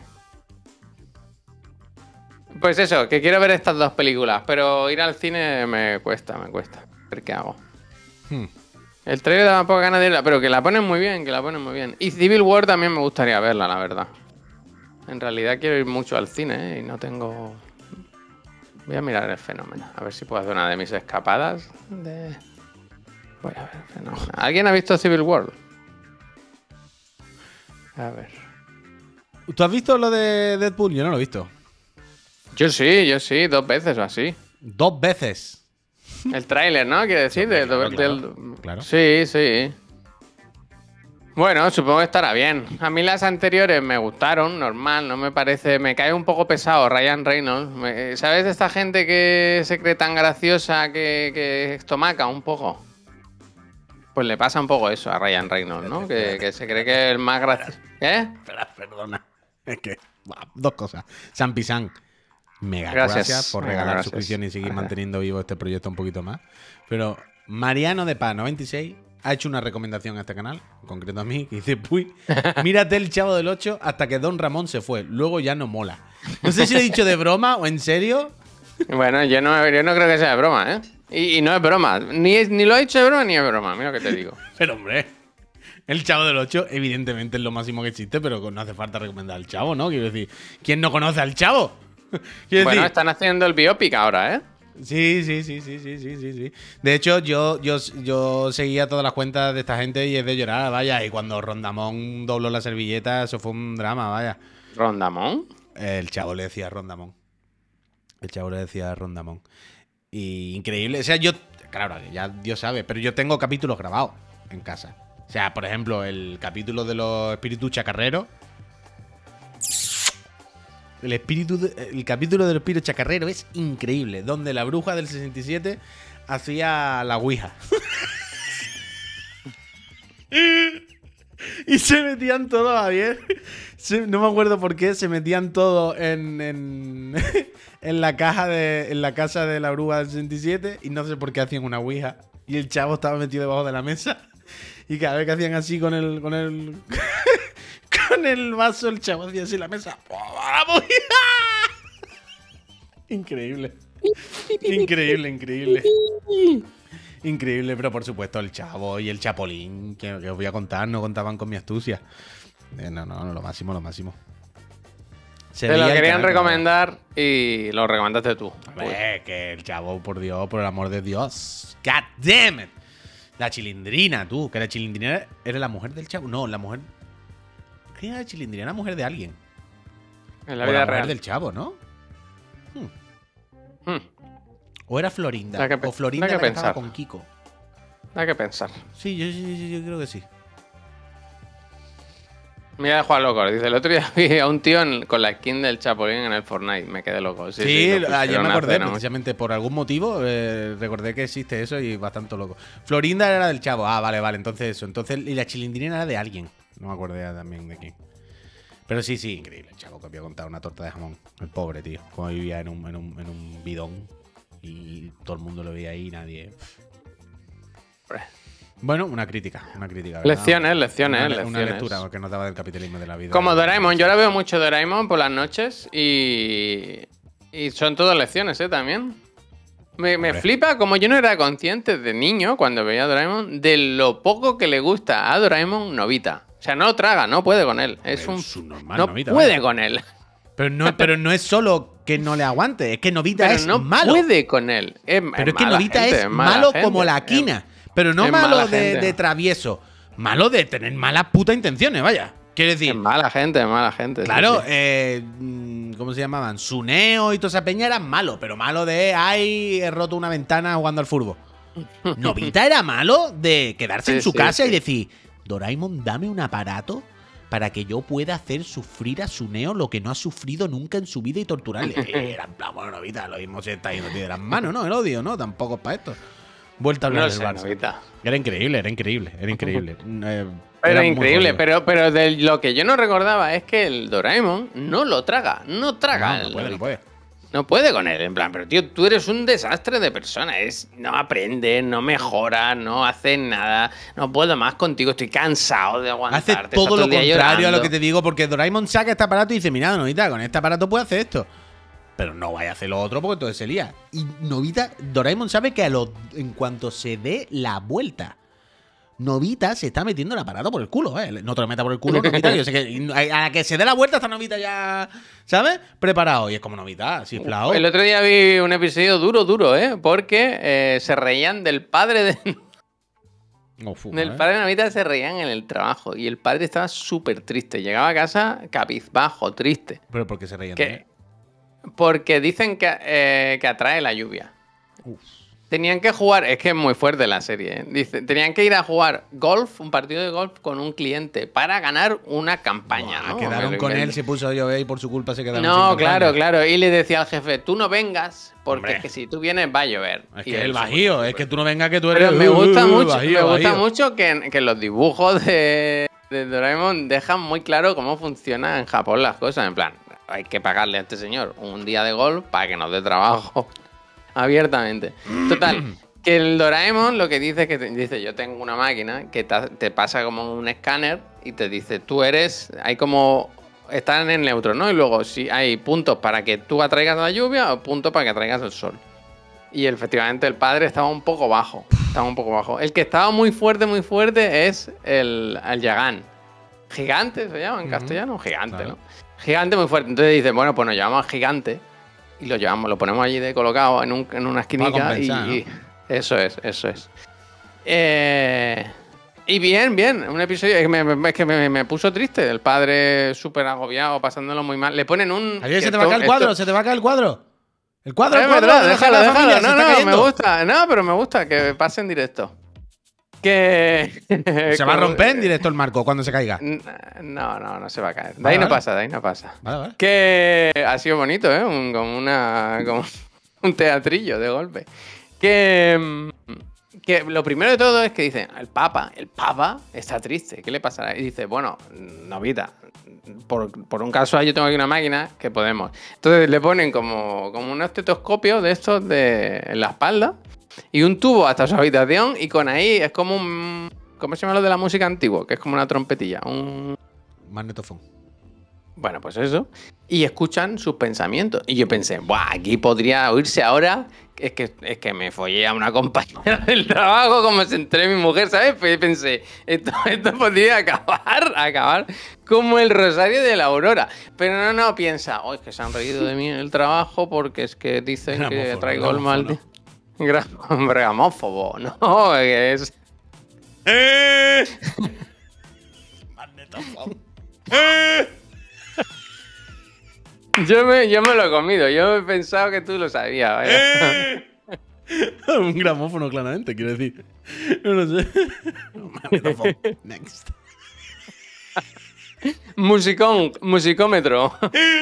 Pues eso, que quiero ver estas dos películas, pero ir al cine me cuesta, me cuesta. A ver qué hago. Hmm. El trailer daba poca ganas de irla, pero que la ponen muy bien, que la ponen muy bien. Y Civil War también me gustaría verla, la verdad. En realidad quiero ir mucho al cine, ¿eh? Y no tengo... Voy a mirar el fenómeno, a ver si puedo hacer una de mis escapadas de... Voy a ver el fenómeno. ¿Alguien ha visto Civil War? A ver. ¿Tú has visto lo de Deadpool? Yo no lo he visto. Yo sí, yo sí, dos veces o así. Dos veces. El tráiler, ¿no? Quiere decir, del, claro, del- claro, claro. Sí, sí. Bueno, supongo que estará bien. A mí las anteriores me gustaron, normal, no me parece... Me cae un poco pesado Ryan Reynolds. Me- ¿Sabes de esta gente que se cree tan graciosa que, que estomaca un poco? Pues le pasa un poco eso a Ryan Reynolds, ¿no? Que, que se cree que es el más gracioso. ¿Eh? Espera, perdona. Es que... buah, dos cosas. San Pisán. Mega Gracias. gracias, por Mega regalar gracias. suscripción y seguir Gracias. manteniendo vivo este proyecto un poquito más. Pero Mariano de Paz noventa y seis ha hecho una recomendación a este canal, en concreto a mí, que dice, puy, mírate el Chavo del ocho hasta que Don Ramón se fue. Luego ya no mola. No sé si lo he dicho de broma o en serio. Bueno, yo no, yo no creo que sea broma, ¿eh? Y, y no es broma. Ni, es- ni lo he hecho de broma ni es broma. Mira lo que te digo. Pero hombre, el Chavo del ocho evidentemente es lo máximo que existe, pero no hace falta recomendar al Chavo, ¿no? Quiero decir, ¿quién no conoce al Chavo? Quiero Bueno, decir, están haciendo el biopic ahora, ¿eh? Sí, sí, sí, sí, sí, sí, sí, sí. De hecho, yo, yo, yo seguía todas las cuentas de esta gente y es de llorar, vaya. Y cuando Rondamón dobló la servilleta, eso fue un drama, vaya. ¿Rondamón? El chavo le decía Rondamón. El chavo le decía Rondamón. Y increíble. O sea, yo, claro, ya Dios sabe, pero yo tengo capítulos grabados en casa. O sea, por ejemplo, el capítulo de los espíritus chacarreros. El, espíritu de- el capítulo del espíritu chacarrero es increíble. Donde la bruja del sesenta y siete hacía la ouija. Y se metían todos a bien. Se- no me acuerdo por qué. Se metían todos en, en, en la caja de. En la casa de la bruja del sesenta y siete. Y no sé por qué hacían una ouija. Y el chavo estaba metido debajo de la mesa. Y cada vez que hacían así con el. Con el. Con el vaso, el chavo hacía así en la mesa. ¡La ouija! Increíble. Increíble, increíble. Increíble, pero por supuesto el chavo y el chapolín, que, que os voy a contar, no contaban con mi astucia. Eh, no, no, no, lo máximo, lo máximo. Se Te lo veía el querían canal, recomendar y lo recomendaste tú. ¿no? Hombre, que el chavo, por Dios, por el amor de Dios. God damn it. La chilindrina, tú, que la chilindrina era la mujer del chavo. No, la mujer. ¿Qué era la chilindrina? Era la mujer de alguien. En la o vida la mujer real. del chavo, ¿no? Hmm, O era Florinda. Da que pe- o Florinda da que la que estaba pensar. con Kiko. Da que pensar. Sí, yo, yo, yo- yo creo que sí. Mira Juan Loco, dice, el otro día vi a un tío en- con la skin del Chapulín en el Fortnite. Me quedé loco. Sí, Sí, sí, lo ayer pusieron me hace acordé, no mucho. precisamente por algún motivo, eh, recordé que existe eso y bastante loco. Florinda era del chavo. Ah, vale, vale, entonces eso. Entonces, y la chilindrina era de alguien. No me acordé también de quién. Pero sí, sí, increíble. El chavo que había contado una torta de jamón. El pobre, tío. Como vivía en un, en un, en un bidón. Y todo el mundo lo veía ahí y nadie. Hombre. Bueno, una crítica. Una crítica. ¿verdad? Lecciones, lecciones, una, lecciones. Una lectura que nos daba del capitalismo de la vida. Como Doraemon, yo ahora veo mucho Doraemon por las noches y. Y son todas lecciones, ¿eh? También. Me, me Hombre. flipa como yo no era consciente de niño, cuando veía a Doraemon, de lo poco que le gusta a Doraemon Novita. O sea, no lo traga, no puede con él. Es Pero un. es un normal, no Novita, puede vaya. con él. Pero no, pero no es solo que no le aguante, es que Novita Pero es no malo. puede con él. Es, Pero es que mala Novita gente, es mala malo gente, como la es- quina. Pero no es malo mala de, gente. de travieso. Malo de tener malas putas intenciones, vaya. Quiero Es decir, mala gente, es mala gente. sí, claro, sí. eh, mm, ¿cómo se llamaban? Suneo y toda esa peña eran malos, pero malo de, ay, he roto una ventana jugando al fútbol. Novita era malo de quedarse Sí, en su sí, casa y sí. decir, Doraemon, dame un aparato para que yo pueda hacer sufrir a Suneo lo que no ha sufrido nunca en su vida y torturarle. Era en plan, bueno, Novita, lo mismo se está yendo tío, de las manos, ¿no? El odio, ¿no? Tampoco es para esto. Vuelta a hablar No del sé, Barça. Novita. Era increíble, era increíble, era increíble. Eh, Pero era muy increíble, jodido. pero, pero de lo que yo no recordaba es que el Doraemon no lo traga, no traga. No, no el puede, no Novita. puede. No puede con él, en plan, pero tío, tú eres un desastre de persona, es, no aprendes, no mejoras, no haces nada, no puedo más contigo, estoy cansado de Hace aguantarte. todo estás lo el día contrario a lo llorando. que te digo, porque Doraemon saca este aparato y dice, mira, Novita, con este aparato puede hacer esto. Pero no vaya a hacer lo otro porque entonces se lía. Y Novita, Doraemon sabe que a lo, en cuanto se dé la vuelta, Novita se está metiendo el aparato por el culo, ¿eh? No te lo meta por el culo, Novita. Que yo sé que a la que se dé la vuelta está Novita ya, ¿sabes? Preparado. Y es como Novita, sí, flao. El otro día vi un episodio duro, duro, ¿eh? Porque eh, se reían del padre de... No, fu, del ¿eh? padre de Novita, se reían en el trabajo y el padre estaba súper triste. Llegaba a casa cabizbajo, triste. Pero porque se reían de Que, él. porque dicen que, eh, que atrae la lluvia. Uf. Tenían que jugar, es que es muy fuerte la serie, ¿eh? Dice, tenían que ir a jugar golf, un partido de golf con un cliente para ganar una campaña. Buah, ¿no? quedaron Me lo con él, invento. se puso a llover y por su culpa se quedaron sin No, campaña. claro, claro. Y le decía al jefe, tú no vengas, porque Hombre. es que si tú vienes va a llover. Es Y que él el se bajío, puso es que súper- tú no vengas que tú eres... Pero me gusta uh, uh, mucho, bajío, me gusta bajío. mucho que, que los dibujos de, de Doraemon dejan muy claro cómo funciona en Japón las cosas. En plan, hay que pagarle a este señor un día de golf para que nos dé trabajo abiertamente. Total, que el Doraemon lo que dice es que te- dice, yo tengo una máquina que ta- te pasa como un escáner y te dice, tú eres, hay como, están en neutro, ¿no? Y luego si hay puntos para que tú atraigas la lluvia o puntos para que atraigas el sol. Y efectivamente el padre estaba un poco bajo, estaba un poco bajo. El que estaba muy fuerte, muy fuerte es el, el Yagán. Gigante se llama en Ujú. castellano, gigante, Claro. ¿no? Gigante muy fuerte. Entonces dice, bueno, pues nos llamamos al gigante y lo llevamos, lo ponemos allí de colocado en, un, en una esquinita y, compensar, ¿no? y eso es, eso es. Eh, y bien, bien, un episodio es que, me, es que me, me puso triste, el padre súper agobiado, pasándolo muy mal. Le ponen un... Ayer se te va a caer el cuadro, esto, se te va a caer el cuadro. El cuadro, es el cuadro. verdad, de la déjalo, Sagrada déjalo. Familia, se No, está no, cayendo. me gusta. No, pero me gusta que pase en directo. Que. Se va a romper en directo el marco cuando se caiga. No, no, no se va a caer. De Vale, ahí no vale. pasa, de ahí no pasa. Vale, vale. Que ha sido bonito, ¿eh? Un, como una. Como un teatrillo de golpe. Que. Que lo primero de todo es que dicen, el Papa, el Papa está triste, ¿qué le pasará? Y dice, bueno, novita, por, por un caso yo tengo aquí una máquina que podemos. Entonces le ponen como, como un estetoscopio de estos de, en la espalda y un tubo hasta su habitación y con ahí es como un... ¿Cómo se llama lo de la música antigua? Que es como una trompetilla, un... Magnetofón. Bueno, pues eso. Y escuchan sus pensamientos. Y yo pensé, Buah, aquí podría oírse ahora. Es que, es que me follé a una compañera del trabajo, como se entré mi mujer, ¿sabes? Pues pensé, esto, esto podría acabar, acabar como el Rosario de la Aurora. Pero no, no, piensa, oh, es que se han reído de mí en el trabajo porque es que dicen Gramófono, que traigo el mal. gramófono. Hombre, gramófobo, no, que es. ¡Eh! Magnetofón. ¡Eh! Yo me, yo me lo he comido, yo he pensado que tú lo sabías, vaya. ¡Eh! Un gramófono, claramente, quiero decir. No lo sé. Magnetofón. Next. Musicón, musicómetro.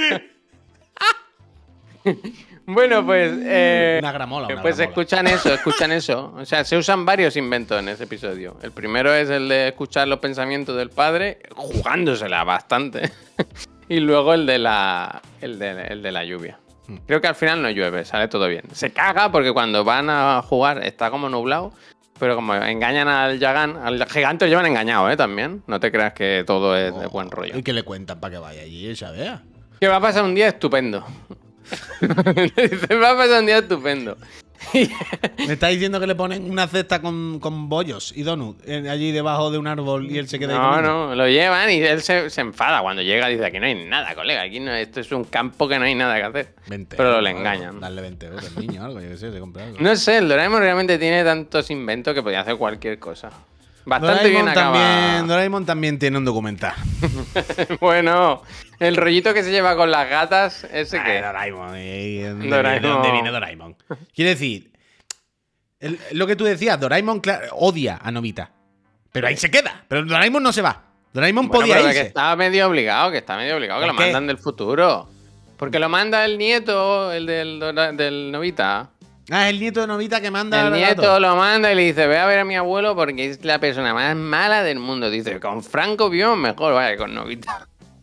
Bueno, pues. Eh, Una gramola, una pues gramola. escuchan eso, escuchan eso. O sea, se usan varios inventos en ese episodio. El primero es el de escuchar los pensamientos del padre, jugándosela bastante. Y luego el de la. El de, el de la lluvia. Creo que al final no llueve, sale todo bien. Se caga porque cuando van a jugar está como nublado. Pero como engañan al Yagan, al gigante lo llevan engañado, ¿eh? También. No te creas que todo es de buen rollo. ¿Y qué le cuentan para que vaya allí ella vea? Que va a pasar un día estupendo. Dice, va a pasar un día estupendo. Me está diciendo que le ponen una cesta con, con bollos y donuts eh, allí debajo de un árbol y él se queda ahí No, comiendo. no, lo llevan y él se, se enfada cuando llega. Dice, aquí no hay nada, colega. Aquí no, esto es un campo que no hay nada que hacer. veinte Pero euros, le algo. engañan. Darle veinte euros al niño o algo, yo qué sé, se compra algo. No sé, el Doraemon realmente tiene tantos inventos que podía hacer cualquier cosa. Bastante Doraemon bien también, acaba. Doraemon también tiene un documental. Bueno, el rollito que se lleva con las gatas, ese Ah, que. Doraemon. ¿eh? ¿De dónde, Doraemon. ¿De dónde viene Doraemon? Quiero decir, el- lo que tú decías, Doraemon claro, odia a Novita. Pero ahí se queda. Pero Doraemon no se va. Doraemon Bueno, podía pero que irse. está medio obligado, que está medio obligado, que ¿Por lo qué? mandan del futuro. Porque lo manda el nieto, el del, Dora- del Novita. Ah, es el nieto de Novita que manda El al nieto gato. lo manda y le dice, ve a ver a mi abuelo porque es la persona más mala del mundo. Dice, con Franco vivimos mejor, vaya, con Novita.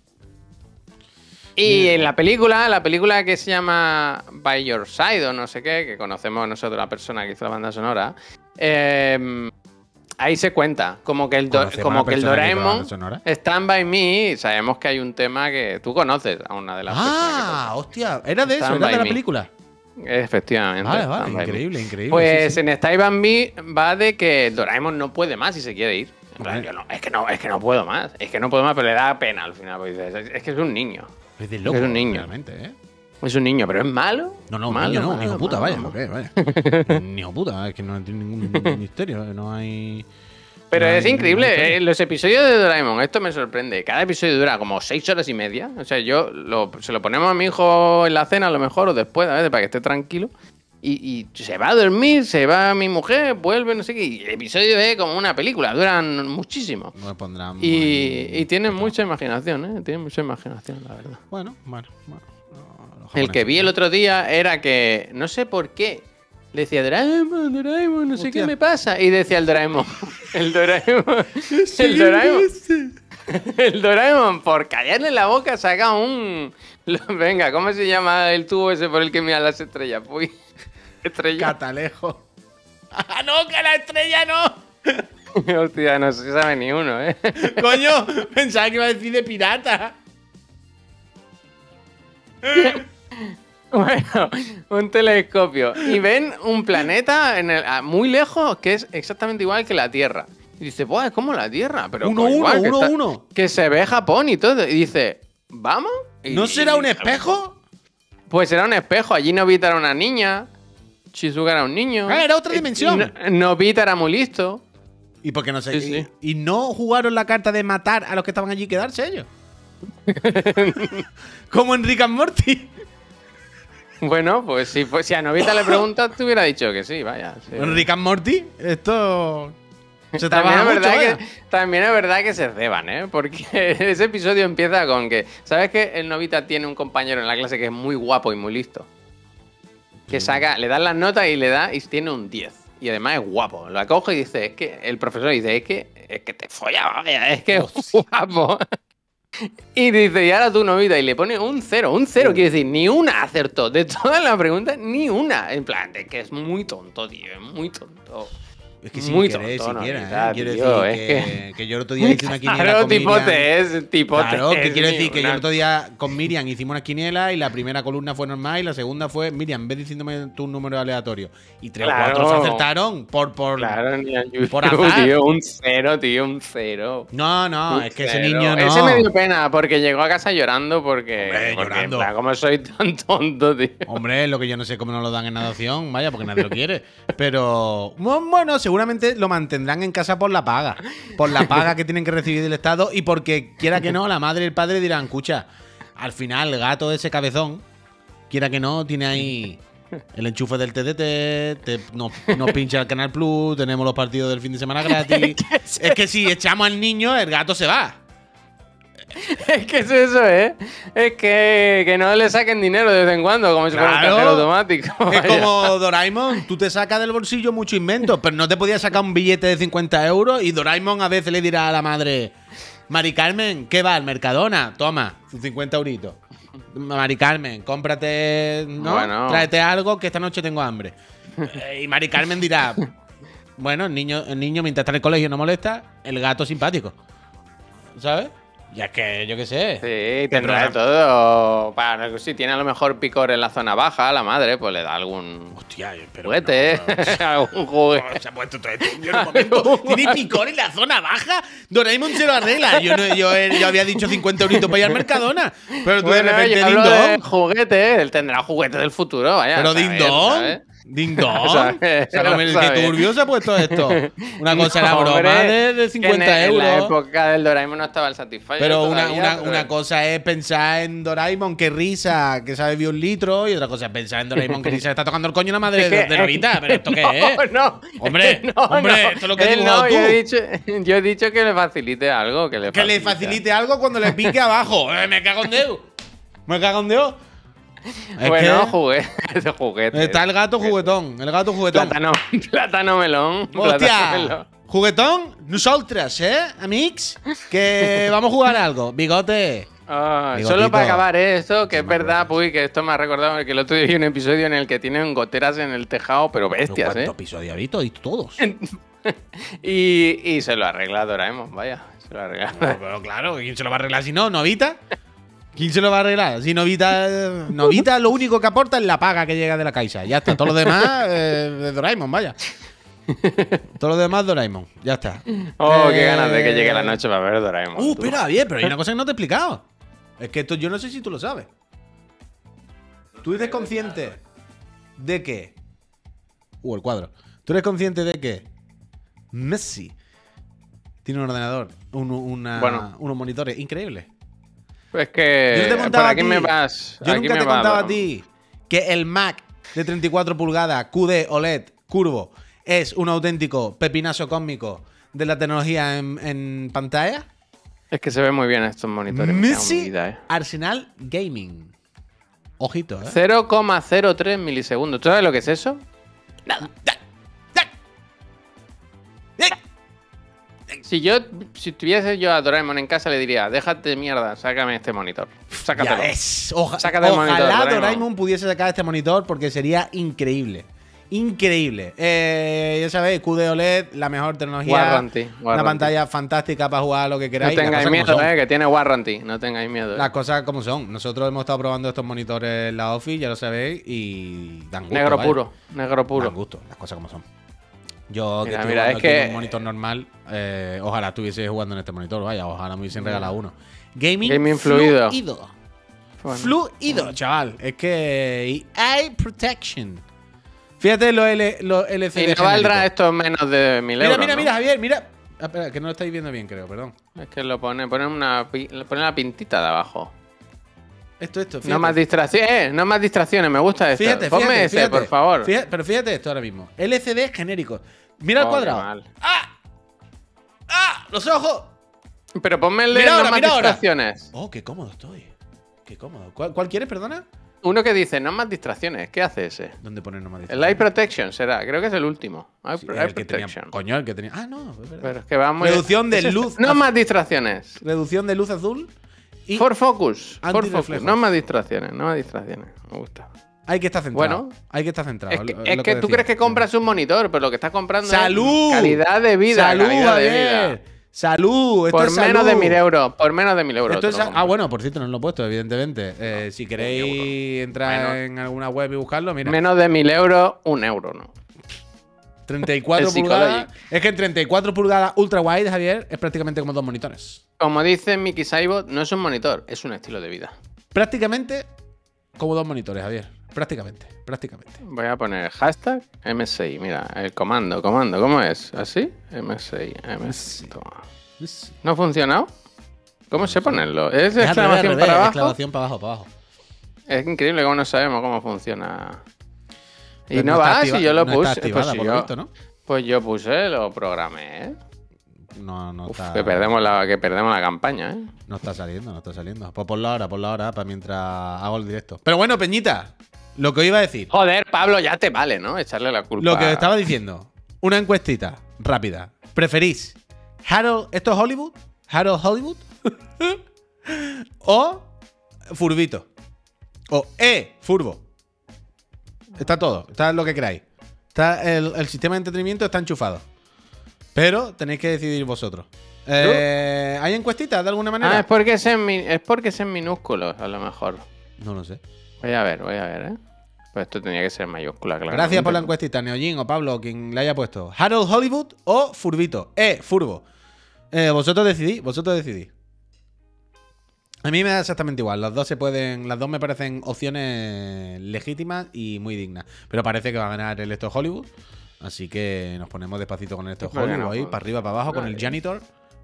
Y en la película, la película que se llama By Your Side o no sé qué, que conocemos nosotros la persona que hizo la banda sonora, eh, ahí se cuenta como que el, do- ¿Conocemos como a la que el persona que hizo la Doraemon banda sonora? Stand By Me, y sabemos que hay un tema que tú conoces a una de las Ah, hostia. Era de eso, Stand era de by la me. película. personas. Efectivamente. Vale, vale. Stand By Me. Increíble, increíble. Pues sí, sí. en Stay By Me va de que Doraemon no puede más y se quiere ir. En plan, Vale. yo no, es que no, es que no puedo más. Es que no puedo más, pero le da pena al final. Porque dices, es, es que es un niño. Es de loco, es un niño. realmente, ¿eh? Es un niño, pero es malo. No, no, un malo, niño no, un malo, hijo puta, malo, vaya. malo. ¿Por qué? Vaya. Un hijo puta, es que no tiene ningún misterio, ¿eh? No hay. Pero no hay es ninguna increíble, historia. eh, los episodios de Doraemon, esto me sorprende. Cada episodio dura como seis horas y media. O sea, yo lo- se lo ponemos a mi hijo en la cena a lo mejor o después, a veces, para que esté tranquilo. Y, y se va a dormir, se va mi mujer, vuelve, no sé qué. Y el episodio es como una película, duran muchísimo. No me pondrán. Y, ahí- y tienen mucha imaginación, ¿eh? Tienen mucha imaginación, la verdad. Bueno, bueno, bueno. no, los El que vi el japoneses. otro día era que, no sé por qué, le decía Doraemon, Doraemon, no sé Hostia. qué me pasa. Y decía el Doraemon, el Doraemon, Sí, el Doraemon, ese. el Doraemon, por callarle la boca, saca un... lo- Venga, ¿cómo se llama el tubo ese por el que mira las estrellas? Uy, estrella. Catalejo. ¡Ah, no, que la estrella no! Hostia, no se sabe ni uno, ¿eh? Coño, pensaba que iba a decir de pirata. Bueno, un telescopio. Y ven un planeta en el, a- muy lejos que es exactamente igual que la Tierra. Y dice, ¡buah, es como la Tierra! Pero Uno, como uno, igual, que uno, está- uno. Que se ve Japón y todo. Y dice, ¿vamos? Y- ¿No será y- un espejo? Pues era un espejo. Allí Novita era una niña. Shizuka era un niño. Ah, era otra Eh, dimensión. No- Novita era muy listo. ¿Y por qué no sé? Sí, sí. Y, y no jugaron la carta de matar a los que estaban allí y quedarse ellos. Como en Rick and Morty. Bueno, pues si, pues, si a Novita le preguntas, te hubiera dicho que sí, vaya. Sí. En Rick and Morty, esto. Se También trabaja es, mucho, verdad vaya. que, también es verdad que se ceban, ¿eh? Porque ese episodio empieza con que. ¿Sabes que el Novita tiene un compañero en la clase que es muy guapo y muy listo? Que saca, le dan las notas y le da y tiene un diez. Y además es guapo. La coge y dice, es que. El profesor dice, es que. Es que te follaba, vaya, es que es guapo. Y dice, y ahora tú, Novita, y le pone un cero. Un cero quiere decir, ni una acertó. De todas las preguntas, ni una. En plan, de que es muy tonto, tío. Es muy tonto. Es que sin muy querer, tonto, siquiera, Novita, ¿eh? Quiero tío, decir es que, que- que yo el otro día hice una quiniela Claro, con tipo Miriam. te es, tipo Claro, te que es, quiero ni decir que yo una- el otro día con Miriam hicimos una quiniela y la primera columna fue normal y la segunda fue Miriam, en vez de diciéndome tu número aleatorio. Y tres Claro. o cuatro se acertaron por. por... Claro, ni a YouTube, por azar. tío. Un cero, tío, un cero. No, no, Un es que ese cero. niño no. Ese me dio pena porque llegó a casa llorando porque. Hombre, porque, llorando. en plan, ¿cómo soy tan tonto, tío? Hombre, lo que yo no sé cómo no lo dan en adopción, vaya, porque nadie lo quiere. Pero bueno, seguramente lo mantendrán en casa por la paga. Por la paga que tienen que recibir del Estado y porque, quiera que no, la madre y el padre dirán, escucha, al final el gato ese cabezón, quiera que no, tiene ahí el enchufe del T D T, te- nos, nos pincha el Canal Plus, tenemos los partidos del fin de semana gratis. Es que si echamos al niño, el gato se va. Es que es eso, ¿eh? Es que, que no le saquen dinero de vez en cuando, como si fuera un Claro. cajero automático. Es vaya. como Doraemon, tú te sacas del bolsillo mucho invento, pero no te podías sacar un billete de cincuenta euros y Doraemon a veces le dirá a la madre, Mari Carmen, ¿qué va? ¿Al Mercadona? Toma, sus cincuenta euritos. Mari Carmen, cómprate, ¿no? Bueno. Tráete algo que esta noche tengo hambre. Eh, Y Mari Carmen dirá, bueno, el niño, el niño mientras está en el colegio no molesta, el gato simpático. ¿Sabes? Ya es que, yo qué sé. Sí, tendrá de todo. Para, si tiene a lo mejor picor en la zona baja, la madre, pues le da algún Hostia, pero juguete, no, no, algún juguete. no, se ha puesto todo esto en un momento. ¿Tiene picor en la zona baja? Doraemon se lo arregla. Yo, no, yo, yo había dicho cincuenta euritos para ir al Mercadona. Pero tú Bueno, de repente, yo ding hablo de dong. juguete, él tendrá juguete del futuro, vaya. Pero a saber, ding dong. ¿sabes? Ding dong. Sabe, O sea, no me- lo qué sabe. turbio se ha puesto esto. Una cosa era No, broma hombre, de, de que en, cincuenta en la euros. época del Doraemon no estaba el Satisfyer. Pero una, todavía, una, pero- una cosa es pensar en Doraemon, que risa, que sabe bien un litro, y otra cosa es pensar en Doraemon, que risa, está tocando el coño la madre Es que- de, de Novita. ¿Pero esto qué no, es? No, Hombre, no, hombre, no. esto es lo que has Él dibujado no, tú. Yo he, dicho, yo he dicho que le facilite algo. Que le Que le facilite. facilite algo cuando le pique abajo. Eh, me cago en Dios. Me cago en Dios. Es Bueno, que juguete, juguete. está el gato juguetón. El gato juguetón. Plátano, plátano melón. plátano Hostia. melón. Juguetón, nosotras, ¿eh, amics? Que vamos a jugar algo. Bigote. Ah, Bigotito. solo para acabar ¿eh? esto, que Sí, es me verdad, acuerdo. Puy, que esto me ha recordado que el otro día vi un episodio en el que tienen goteras en el tejado, pero bestias, ¿Cuántos ¿eh? episodios has visto? ¿Y todos? Y, y se lo arregla Doraemon, vaya. Se lo arregla. No, pero claro, ¿quién se lo va a arreglar si no? ¿Novita? ¿Quién se lo va a arreglar? Si Novita, eh, Novita lo único que aporta es la paga que llega de la Caixa. Ya está. Todo lo demás eh, de Doraemon, vaya. Todo lo demás Doraemon. Ya está. Oh, Eh, qué ganas de que llegue la noche para ver Doraemon. Uh, tú. espera, bien, pero hay una cosa que no te he explicado. Es que esto yo no sé si tú lo sabes. ¿Tú eres consciente de que... Uh, el cuadro. ¿Tú eres consciente de que Messi tiene un ordenador, un- una- Bueno. unos monitores increíbles? Es que. Yo no te he por contado a aquí ti. me vas. Yo aquí nunca me te he va, contado a Doraemon. ti que el Mac de treinta y cuatro pulgadas Q D O L E D curvo es un auténtico pepinazo cósmico de la tecnología en, en pantalla. Es que se ven muy bien estos monitores. me cago en mi Messi vida, eh. Arsenal Gaming. Ojito, ¿eh? cero coma cero tres milisegundos. ¿Tú sabes lo que es eso? Nada. Si yo, si tuviese yo a Doraemon en casa, le diría, déjate de mierda, sácame este monitor. Sácatelo. Ya es. Oja- Sácate el monitor, ojalá Doraemon. Doraemon pudiese sacar este monitor porque sería increíble. Increíble. Eh, ya sabéis, Q D O L E D, la mejor tecnología. Warranty, Una warranty. pantalla fantástica para jugar lo que No queráis. Las tengáis cosas como miedo, son. eh, que tiene warranty. No tengáis miedo. eh. Las cosas como son. Nosotros hemos estado probando estos monitores en la Office, ya lo sabéis, y dan gusto. Negro vaya. puro, negro puro. Dan gusto, las cosas como son. Yo que Mira, estoy mira, jugando es aquí en que- un monitor normal, eh, ojalá estuviese jugando en este monitor, vaya, ojalá me hubiesen regalado uno. Gaming, Gaming fluido. Bueno. Fluido, chaval. Es que... Eye Protection. Fíjate los, L, los L C D. Y no valdrá esto menos de mil Mira, euros. mira, ¿no? mira, Javier, mira. Ah, espera, que no lo estáis viendo bien, creo, perdón. Es que lo pone, pone una, pi- pone una pintita de abajo. Esto, esto, fíjate. No más distracciones, eh, no más distracciones, me gusta esto. Fíjate, Ponme fíjate, ese, fíjate. por favor. Fíjate, pero fíjate esto ahora mismo. L C D genérico. Mira el Oh, cuadrado. qué mal. ¡Ah! ¡Ah! ¡Los ojos! Pero ponme el de Mira no ahora, más mira ahora. distracciones. Oh, qué cómodo estoy. Qué cómodo. ¿Cuál, cuál quieres, perdona? Uno que dice no más distracciones. ¿Qué hace ese? ¿Dónde poner nomás? El Eye Protection será, creo que es el último. Eye, Sí, Eye el que tenía, Protection. coño, el que tenía. Ah, no, es verdad. Pero es que vamos. Reducción de Ese- luz No azul. más distracciones. Reducción de luz azul. Y For focus. For Antirreflejos. focus. No más distracciones. No más distracciones. Me gusta. hay que estar centrado. Bueno. hay que estar centrado. Es que, lo- es lo que tú decía. crees que compras un monitor, pero lo que estás comprando ¡Salud! es calidad de vida. ¡Salud, calidad de Javier! vida. ¡Salud! Esto Por es menos salud. de mil euros. Por menos de mil euros. Esto te es lo ah, compro. bueno, por cierto, no lo he puesto, evidentemente. Eh, si queréis entrar Menos. en alguna web y buscarlo, mira. Menos de mil euros, un euro, ¿no? treinta y cuatro El pulgadas. Psychologic. Es que en treinta y cuatro pulgadas ultra wide, Javier, es prácticamente como dos monitores. Como dice Mickey Saibot, no es un monitor, es un estilo de vida. Prácticamente como dos monitores, Javier. Prácticamente, prácticamente. Voy a poner hashtag M S I. Mira, el comando, comando, ¿cómo es? ¿Así? M S I, M S I. Toma. ¿No ha funcionado? ¿Cómo sé ponerlo? ¿Es Es al exclamación revés, al revés, para abajo? exclamación para abajo, para abajo. Es increíble cómo no sabemos cómo funciona. Y Pero no, está va, activa- si yo lo no está puse. activada, pues, si por lo yo, visto, ¿no? pues yo puse, lo programé, ¿eh? No, no Uf, está. que perdemos la, que perdemos la campaña, ¿eh? No está saliendo, no está saliendo. Pues ponlo ahora, ponlo ahora, para mientras hago el directo. Pero bueno, Peñita, lo que iba a decir. Joder, Pablo, ya te vale, ¿no? Echarle la culpa. Lo que estaba diciendo. Una encuestita rápida. ¿Preferís Harold, esto es Hollywood? ¿Harold Hollywood? ¿O Furbito? O E, Furbo. Está todo, está lo que queráis. Está el, el sistema de entretenimiento está enchufado. Pero tenéis que decidir vosotros. Eh, ¿Hay encuestitas de alguna manera? Ah, es porque es en, mi- es porque es en minúsculos, a lo mejor. No lo sé. Voy a ver, voy a ver, ¿eh? Pues esto tenía que ser en mayúscula, claro. Gracias por la encuestita, Neojin o Pablo, quien la haya puesto. ¿Harold Hollywood o Furbito? Eh, Furbo. Eh, vosotros decidís, vosotros decidís. A mí me da exactamente igual. Las dos se pueden. Las dos me parecen opciones legítimas y muy dignas. Pero parece que va a ganar el Esto es Hollywood. Así que nos ponemos despacito con el Esto es ¿Por qué Hollywood no? ahí, para arriba, para abajo, con el Vale. Janitor.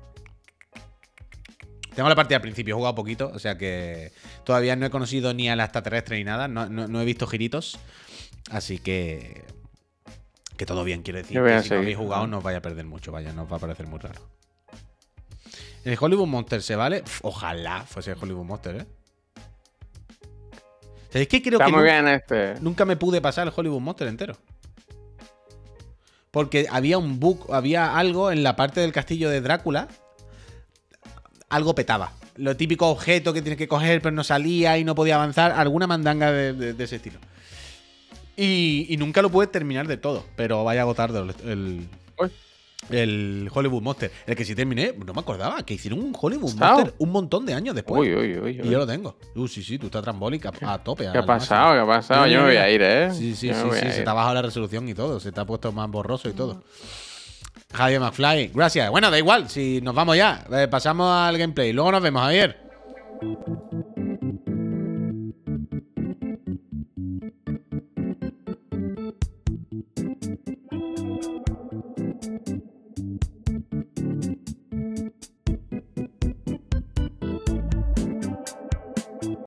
Tengo la partida al principio, he jugado poquito, o sea que todavía no he conocido ni al extraterrestre ni nada, no, no- no he visto giritos, así que que todo bien, quiero decir. Yo voy Que a si no seguir. habéis jugado no os vaya a perder mucho, vaya, no os va a parecer muy raro. El Hollywood Monster se vale, Pf, ojalá fuese el Hollywood Monster, ¿eh? ¿Sabéis qué? Creo Está que muy nu- bien este. nunca me pude pasar el Hollywood Monster entero. Porque había un bug, había algo en la parte del castillo de Drácula. Algo petaba. Lo típico objeto que tienes que coger, pero no salía y no podía avanzar. Alguna mandanga de, de- de ese estilo. Y, y nunca lo pude terminar de todo. Pero vaya a agotar el, el, Uy. el Hollywood Monster. El que sí terminé, no me acordaba. Que hicieron un Hollywood ¿Sao? Monster un montón de años después. Uy, uy, uy. Y uy. yo lo tengo. Uh, sí, sí, tú estás trambólica a tope. ¿Qué ha pasado? ¿Qué ha pasado? Yo me voy a ir, ¿eh? Sí, sí, Yo me sí, voy sí. a Se ir. te ha bajado la resolución y todo. Se te ha puesto más borroso y todo. Javier McFly, gracias. Bueno, da igual, si nos vamos ya. Eh, pasamos al gameplay. Luego nos vemos, Javier.